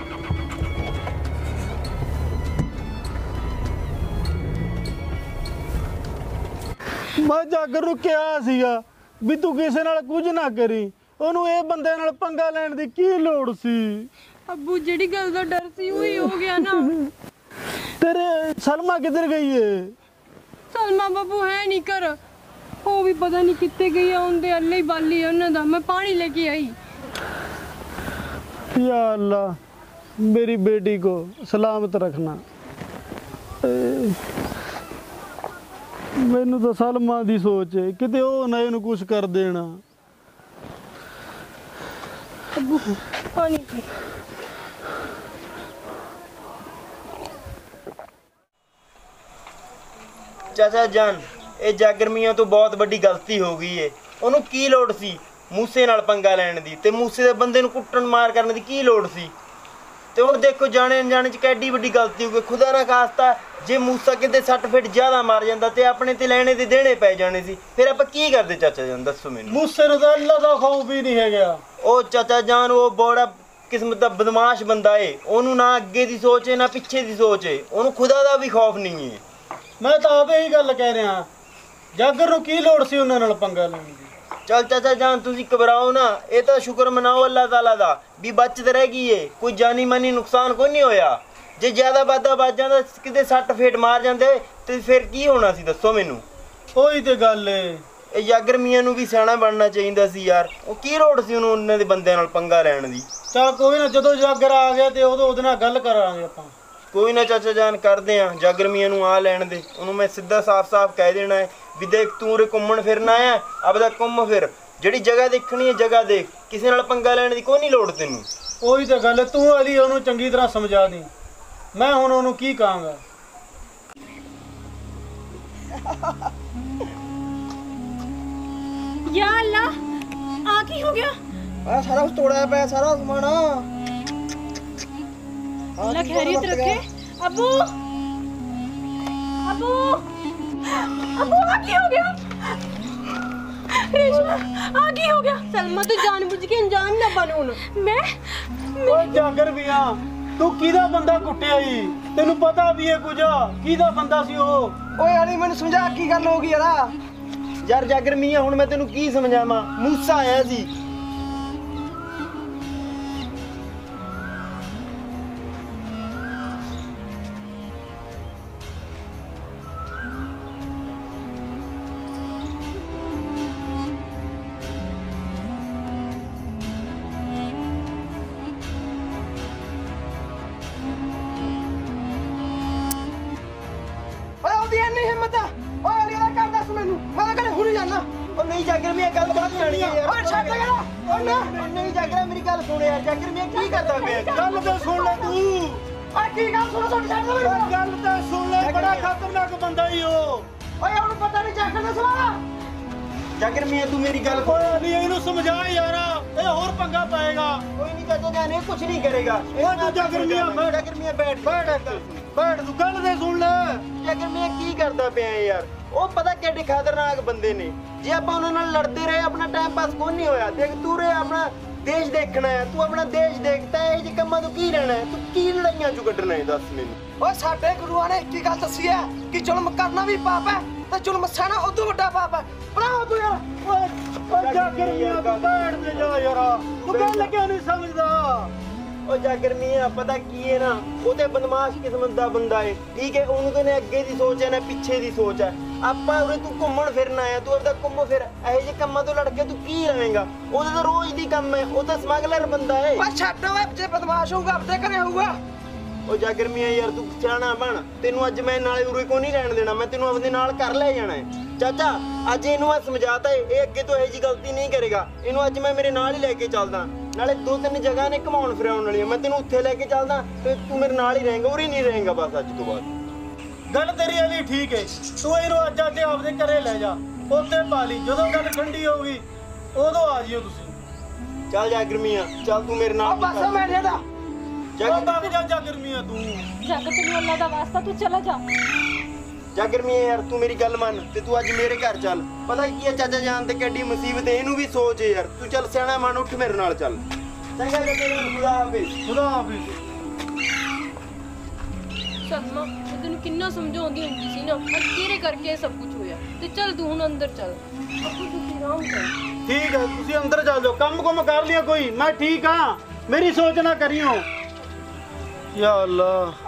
[SPEAKER 3] ਮੈਂ ਜਾਗਰ ਨੂੰ ਕਿਹਾ ਸੀਗਾ ਵੀ ਤੂੰ ਕਿਸੇ ਨਾਲ ਕੁਝ ਨਾ ਕਰੀ। ਉਹਨੂੰ ਇਹ ਬੰਦੇ ਨਾਲ ਪੰਗਾ ਲੈਣ ਦੀ ਕੀ ਲੋੜ ਸੀ?
[SPEAKER 2] ਅੱਬੂ ਜਿਹੜੀ ਗੱਲ ਦਾ ਡਰ ਸੀ ਉਹੀ ਹੋ ਗਿਆ ਨਾ।
[SPEAKER 3] ਤੇਰੇ ਸਲਮਾ ਕਿੱਧਰ ਗਈ ਏ?
[SPEAKER 2] ਸਲਮਾ ਬਾਬੂ ਹੈ ਨਹੀਂ ਘਰ, ਉਹ ਵੀ ਪਤਾ ਨਹੀਂ ਕਿੱਥੇ ਗਈ ਆ। ਉਹਦੇ ਅੱਲੇ ਹੀ ਬਾਲੀ ਆ ਉਹਨਾਂ ਦਾ। ਮੈਂ ਪਾਣੀ ਲੈ ਕੇ ਆਈ।
[SPEAKER 3] या अल्लाह मेरी बेटी को सलामत रखना। मैनू तो सलमा दी सोच है किते ओ ना इहनू कुछ कर देना।
[SPEAKER 2] ਅੱਬੂ ਪਾਣੀ ਪੀ।
[SPEAKER 9] ਚਾਚਾ ਜਾਨ, ਇਹ ਜਾਗਰ ਮੀਆਂ ਤੋਂ ਬਹੁਤ ਵੱਡੀ ਗਲਤੀ ਹੋ ਗਈ ਏ। ਉਹਨੂੰ ਕੀ ਲੋੜ ਸੀ ਮੂਸੇ ਨਾਲ ਪੰਗਾ ਲੈਣ ਦੀ, ਤੇ ਮੂਸੇ ਦੇ ਬੰਦੇ ਨੂੰ ਕੁੱਟਣ ਮਾਰ ਕਰਨ ਦੀ ਕੀ ਲੋੜ ਸੀ? ਤੇ ਹੁਣ ਦੇਖੋ ਜਾਣੇ ਅਣਜਾਣੇ ਚ ਕਿੱਡੀ ਵੱਡੀ ਗਲਤੀ ਹੋ ਗਈ। ਖੁਦਾ ਨਾ ਖਾਸਤਾ ਜੇ ਮੂਸਾ ਕਿਤੇ 60 ਫੀਟ ਜ਼ਿਆਦਾ ਮਾਰ ਜਾਂਦਾ ਤੇ ਆਪਣੇ ਤੇ ਲੈਣੇ ਤੇ ਦੇਣੇ ਪੈ ਜਾਣੇ ਸੀ, ਫਿਰ ਆਪਾਂ ਕੀ ਕਰਦੇ ਚਾਚਾ ਜਾਨ ਦੱਸੋ ਮੈਨੂੰ।
[SPEAKER 3] मूसे नूं तां अल्लाह दा खौफ भी नहीं है गया।
[SPEAKER 9] ਉਹ ਚਾਚਾ ਜਾਨ ਉਹ ਬੜਾ ਕਿਸਮਤ ਦਾ ਬਦਮਾਸ਼ ਬੰਦਾ ਏ। ਉਹਨੂੰ ਨਾ ਅੱਗੇ ਦੀ ਸੋਚ ਏ ਨਾ ਪਿੱਛੇ ਦੀ ਸੋਚ ਏ। ਉਹਨੂੰ ਖੁਦਾ ਦਾ ਵੀ ਖੌਫ ਨਹੀਂ ਏ।
[SPEAKER 3] मैं तो आप यही गल कह रहा जागर नूं की लोड़ सी उन्हां नाल पंगा लैण दी।
[SPEAKER 9] ਚੱਲ ਚਾਚਾ ਜਾਨ ਤੁਸੀਂ ਘਬਰਾਓ ਨਾ। ਇਹ ਤਾਂ ਸ਼ੁਕਰ ਮਨਾਓ ਅੱਲਾਹ ਤਾਲਾ ਦਾ ਵੀ ਬਚਤ ਰਹਿ ਗਈ ਏ। ਕੋਈ ਜਾਨੀ ਮਾਨੀ ਨੁਕਸਾਨ ਕੋਈ ਨਹੀਂ ਹੋਇਆ। ਜੇ ਜ਼ਿਆਦਾ ਵਾਧਾ ਵੱਜ ਜਾਂਦਾ ਕਿਤੇ 60 ਫੇਟ ਮਾਰ ਜਾਂਦੇ ਤੇ ਫਿਰ ਕੀ ਹੋਣਾ ਸੀ ਦੱਸੋ ਮੈਨੂੰ।
[SPEAKER 3] ਉਹੀ ਤੇ ਗੱਲ ਏ।
[SPEAKER 9] ਇਹ ਜਾਗਰ ਮੀਆਂ ਨੂੰ ਵੀ ਸਿਆਣਾ ਬਣਨਾ ਚਾਹੀਦਾ ਸੀ ਯਾਰ। ਉਹ ਕੀ ਲੋੜ ਸੀ ਉਹਨੂੰ ਉਹਨਾਂ ਦੇ ਬੰਦਿਆਂ ਨਾਲ ਪੰਗਾ ਲੈਣ ਦੀ।
[SPEAKER 3] ਚੱਲ ਕੋਈ ਨਾ, ਜਦੋਂ ਜਾਗਰ ਆ ਗਿਆ ਤੇ ਉਦੋਂ ਉਹਦੇ ਨਾਲ ਗੱਲ ਕਰਾਂਗੇ ਆਪਾਂ।
[SPEAKER 9] ਕੋਈ ਨਾ ਚਾਚਾ ਜਾਨ ਕਰਦੇ ਆ। ਜਾਗਰ ਮੀਆਂ ਨੂੰ ਆ ਲੈਣ ਦੇ। ਉਹਨੂੰ ਮੈਂ ਸਿੱਧਾ ਸਾਫ਼-ਸਾਫ਼ ਕਹਿ ਦੇਣਾ ਹੈ ਵੀ ਦੇਖ ਤੂੰ ਉਰੇ ਘੁੰਮਣ ਫਿਰਨਾ ਆ, ਆਪਦਾ ਘੁੰਮ ਫਿਰ। ਜਿਹੜੀ ਜਗ੍ਹਾ ਦੇਖਣੀ ਹੈ ਜਗ੍ਹਾ ਦੇਖ। ਕਿਸੇ ਨਾਲ ਪੰਗਾ ਲੈਣ ਦੀ ਕੋਈ ਨਹੀਂ ਲੋੜ ਤੈਨੂੰ।
[SPEAKER 3] ਉਹੀ ਤੇ ਗੱਲ ਏ। ਤੂੰ ਅਲੀ ਉਹਨੂੰ ਚੰਗੀ ਤਰ੍ਹਾਂ ਸਮਝਾ ਦੀ। ਮੈਂ ਹੁਣ ਉਹਨੂੰ ਕੀ ਕਹਾਂਗਾ।
[SPEAKER 2] ਯਾ ਅੱਲਾ, ਆ ਕੀ ਹੋ ਗਿਆ?
[SPEAKER 1] ਆ ਸਾਰਾ ਕੁਝ ਤੋੜਿਆ ਪਿਆ, ਸਾਰਾ ਸਮਾਨ।
[SPEAKER 2] ਅੱਲਾ ਖੈਰੀਅਤ ਰੱਖੇ। ਅੱਬੂ ਅੱਬੂ ਅੱਬੂ ਆ ਕੀ ਹੋ ਗਿਆ? ਰੇਸ਼ਮਾ ਆ ਕੀ ਹੋ ਗਿਆ? ਸਲਮਾ ਤੂੰ ਜਾਣਬੁੱਝ ਕੇ ਅਣਜਾਣ ਨਾ ਬਣ ਹੁਣ। ਮੈਂ
[SPEAKER 3] ਓਏ ਜਾਗਰ ਵੀ ਆ, ਤੂੰ ਕਿਹਦਾ ਬੰਦਾ ਕੁੱਟਿਆ ਈ? ਤੈਨੂੰ ਪਤਾ ਵੀ ਏ ਕੁਝ ਕਿਹਦਾ ਬੰਦਾ ਸੀ ਉਹ?
[SPEAKER 1] ਓਏ ਅਲੀ ਮੈਨੂੰ ਸਮਝਾ ਕੀ ਗੱਲ ਹੋ ਗਈ ਯਾਰ।
[SPEAKER 9] ਯਾਰ ਜਾਗਰ ਮੀਆਂ ਹੁਣ ਮੈਂ ਤੈਨੂੰ ਕੀ ਸਮਝਾਵਾਂ। ਮੂਸਾ ਆਇਆ ਸੀ।
[SPEAKER 1] ਓਏ ਉਹਦੀ ਇੰਨੀ ਹਿੰਮਤ ਆ। ਓਏ ਅਲੀ ਦਾ ਕਰ ਦੱਸ ਮੈਨੂੰ, ਮੈਂ ਤਾਂ ਕਦੇ ਹੁਣੀ ਜਾਣਾ।
[SPEAKER 9] ਉਹ ਨਹੀਂ ਜਾਗਰ ਮੀਆਂ ਗੱਲ ਬਾਤ ਜਾਣੀ ਹੈ ਯਾਰ।
[SPEAKER 1] ਓਏ ਛੱਡ ਦੇ ਯਾਰ। ਓਏ ਨਾ
[SPEAKER 9] ਨਹੀਂ ਜਾਗਰ ਮੇਰੀ ਗੱਲ ਸੁਣ ਯਾਰ। ਜਾਗਰ ਮੀਆਂ ਕੀ ਕਰਦਾ ਪਿਆ?
[SPEAKER 3] ਗੱਲ ਤਾਂ ਸੁਣ ਲੈ ਤੂੰ।
[SPEAKER 1] ਓਏ ਕੀ ਗੱਲ ਸੁਣ ਛੱਡ ਦੇ ਮੈਨੂੰ।
[SPEAKER 3] ਗੱਲ ਤਾਂ ਸੁਣ ਲੈ, ਬੜਾ ਖਤਰਨਾਕ ਕੁ ਬੰਦਾ ਹੀ ਉਹ।
[SPEAKER 1] ਓਏ ਉਹਨੂੰ ਪਤਾ ਨਹੀਂ ਜਾਗਰ ਦਾ ਸਵਾਲ।
[SPEAKER 9] ਜਾਗਰ ਮੀਆਂ ਤੂੰ ਮੇਰੀ ਗੱਲ
[SPEAKER 3] ਓਏ ਨਹੀਂ ਇਹਨੂੰ ਸਮਝਾ ਯਾਰ, ਇਹ ਹੋਰ ਪੰਗਾ ਪਾਏਗਾ।
[SPEAKER 9] ਕੋਈ ਨਹੀਂ ਚਾਚਾ ਜਾਨ ਇਹ ਕੁਝ ਨਹੀਂ ਕਰੇਗਾ।
[SPEAKER 3] ਓਏ ਤੂੰ ਜਾਗਰ ਮੀਆਂ ਬੈਠ,
[SPEAKER 9] ਜਾਗਰ ਮੀਆਂ ਬੈਠ
[SPEAKER 3] ਬੈਠ ਤੂੰ ਗੱਲ ਤੇ ਸੁਣ ਲੈ।
[SPEAKER 9] ਜਾਗਰ ਮੀਆਂ ਕੀ ਕਰਦਾ ਪਿਆ ਹੈ ਯਾਰ? ਉਹ ਪਤਾ ਕਿੱਡੇ ਖਤਰਨਾਕ ਬੰਦੇ ਨੇ। ਜੇ ਆਪਾਂ ਉਹਨਾਂ ਨਾਲ ਲੜਦੇ ਰਹੇ ਆਪਣਾ ਟਾਈਮ ਪਾਸ ਕੋਈ ਨਹੀਂ ਹੋਇਆ। ਦੇਖ ਤੂੰ ਰੇ ਆਪਣਾ ਦੇਸ਼ ਦੇਖਣਾ ਹੈ, ਤੂੰ ਆਪਣਾ ਦੇਸ਼ ਦੇਖਦਾ ਹੈ। ਇਹ ਜਿਹੇ ਕੰਮਾਂ ਤੋਂ ਕੀ ਲੈਣਾ ਹੈ? ਤੂੰ ਕੀ ਲੜਾਈਆਂ ਚੋਂ ਕੱਢਣਾ ਹੈ ਦੱਸ ਮੈਨੂੰ।
[SPEAKER 1] ਓਏ ਸਾਡੇ ਗੁਰੂਆਂ ਨੇ ਇੱਕ ਹੀ ਗੱਲ ਦੱਸੀ ਹੈ ਕਿ ਜ਼ੁਲਮ ਕਰਨਾ ਵੀ ਪਾਪ ਹੈ ਤੇ ਜ਼ੁਲਮ ਸਹਿਣਾ ਉਦੋਂ ਵੱਡਾ ਪਾਪ ਹੈ। ਬਣਾਓ ਤੂੰ ਯਾਰ।
[SPEAKER 3] ਓਏ ਜਾਗਰ ਮੀਆਂ ਤੂੰ ਬੈਠ ਤੇ ਜਾ ਯਾਰ, ਤੂੰ ਗੱਲ ਕਿਉਂ ਨਹੀਂ ਸਮਝਦਾ?
[SPEAKER 9] ਉਹ ਜਾਗਰ ਮੀਆਂ ਪਤਾ ਕੀ ਹੈ ਨਾ, ਉਹ ਤੇ ਬਦਮਾਸ਼ ਕਿਸਮਤ ਦਾ ਬੰਦਾ ਹੈ, ਠੀਕ ਹੈ। ਉਹਨੂੰ ਤਾਂ ਨਾ ਅੱਗੇ ਦੀ ਸੋਚ ਹੈ ਨਾ ਪਿੱਛੇ ਦੀ ਸੋਚ ਹੈ। ਆਪਾਂ ਉਰੇ ਤੂੰ ਘੁੰਮਣ ਫਿਰਨ ਆਇਆ, ਤੂੰ ਆਪਦਾ ਘੁੰਮ ਫਿਰ। ਇਹੋ ਜਿਹੇ ਕੰਮਾਂ ਤੋਂ ਲੜ ਕੇ ਤੂੰ ਕੀ ਲਵੇਂਗਾ? ਉਹਦਾ ਤਾਂ ਰੋਜ਼ ਦੀ ਕੰਮ ਹੈ, ਉਹ ਤਾਂ ਸਮਗਲਰ ਬੰਦਾ ਹੈ।
[SPEAKER 1] ਓਏ ਛੱਡ ਓਏ, ਜੇ ਬਦਮਾਸ਼ ਹੋਊਗਾ ਆਪਦੇ ਘਰੇ ਹੋਊਗਾ।
[SPEAKER 9] ਉਹ ਜਾਗਰ ਮੀਆਂ ਯਾਰ ਤੂੰ ਸਿਆਣਾ ਬਣ। ਤੈਨੂੰ ਅੱਜ ਮੈਂ ਨਾਲੇ ਉਰੇ ਕੋ ਨਹੀਂ ਰਹਿਣ ਦੇਣਾ, ਮੈਂ ਤੈਨੂੰ ਆਪਦੇ ਨਾਲ ਕਰ ਲੈ ਜਾਣਾ ਹੈ। ਚਾਚਾ ਅੱਜ ਇਹਨੂੰ ਮੈਂ ਸਮਝਾਤਾ ਏ, ਇਹ ਅੱਗੇ ਤੋਂ ਇਹੋ ਜਿਹੀ ਗਲਤੀ ਨਹੀਂ ਕਰੇਗਾ। ਇਹਨੂੰ ਅੱਜ ਮੈਂ ਮੇਰੇ ਨਾਲ ਹੀ ਲੈ ਕੇ ਚੱਲਦਾ, ਨਾਲੇ 2-3 ਜਗ੍ਹਾ ਨੇ ਘਮਾਉਣ ਫਿਰਾਉਣ ਵਾਲੀਆਂ। ਮੈਂ ਤੈਨੂੰ ਉੱਥੇ ਲੈ ਕੇ ਚੱਲਦਾ ਤੇ ਤੂੰ ਮੇਰੇ ਨਾਲ ਹੀ ਰਹੇਂਗਾ, ਉਰੇ ਨਹੀਂ ਰਹੇਂਗਾ ਬਸ ਅੱਜ ਤੋਂ ਬਾਅਦ।
[SPEAKER 3] ਗੱਲ ਤੇਰੀ ਵਾਲੀ ਠੀਕ ਹੈ, ਤੂੰ ਇਹਨੂੰ ਅੱਜ ਆ ਕੇ ਆਪਦੇ ਘਰੇ ਲੈ ਜਾ, ਉੱਥੇ ਪਾ ਲਈ। ਜਦੋਂ ਗੱਲ ਠੰਡੀ ਹੋਊਗੀ ਉਦੋਂ ਆ ਜਿਓ ਤੁਸੀਂ।
[SPEAKER 9] ਚੱਲ ਜਾਗਰ ਮੀਆਂ ਚੱਲ ਤੂੰ ਮੇਰੇ
[SPEAKER 1] ਓ
[SPEAKER 9] ਨਾਲ।
[SPEAKER 1] ਬਸ ਮੈਂ ਨਹੀਂ ਦਾ।
[SPEAKER 3] ਉਹ ਬਾਗ ਜਾ ਜਾਗਰ ਮੀਆਂ ਤੂੰ।
[SPEAKER 6] ਜੱਗ ਤੈਨੂੰ ਅੱਲਾ ਦਾ ਵਾਸਤਾ ਤੂੰ ਚਲਾ ਜਾ।
[SPEAKER 9] ਜਾਗਰ ਮੀਆਂ ਯਾਰ ਤੂੰ ਮੇਰੀ ਗੱਲ ਮੰਨ ਤੇ ਤੂੰ ਅੱਜ ਮੇਰੇ ਘਰ ਚੱਲ। ਪਤਾ ਕੀ ਹੈ ਚਾਚਾ ਜਾਨ ਤੇ ਕਿੱਡੀ ਮੁਸੀਬਤ ਹੈ, ਇਹਨੂੰ ਵੀ ਸੋਚ ਯਾਰ। ਤੂੰ ਚੱਲ ਸਿਆਣਾ ਮਨ, ਉੱਠ ਮੇਰੇ ਨਾਲ ਚੱਲ। ਚੰਗਾ ਚਾਚਾ ਜਾਨ, ਖੁਦਾ ਹਾਫਿਜ਼।
[SPEAKER 3] ਖੁਦਾ ਹਾਫਿਜ਼।
[SPEAKER 2] ਸਦਮਾ ਮੈਂ ਤੈਨੂੰ ਕਿੰਨਾ ਸਮਝਾਉਂਦੀ ਹੁੰਦੀ ਸੀ ਨਾ, ਅੱਜ ਤੇਰੇ ਕਰਕੇ ਇਹ ਸਭ ਕੁਝ ਹੋਇਆ। ਤੇ ਚੱਲ ਤੂੰ ਹੁਣ ਅੰਦਰ ਚੱਲ, ਆਪੂ ਤੁਸੀਂ ਆਰਾਮ ਕਰ।
[SPEAKER 3] ਠੀਕ ਹੈ ਤੁਸੀਂ ਅੰਦਰ ਚੱਲ ਜਾਓ, ਕੰਮ ਕੁਮ ਕਰ ਲਿਆ ਕੋਈ। ਮੈਂ ਠੀਕ ਹਾਂ, ਮੇਰੀ ਸੋਚ ਨਾ ਕਰਿਓ। ਯਾ ਅੱਲਾ।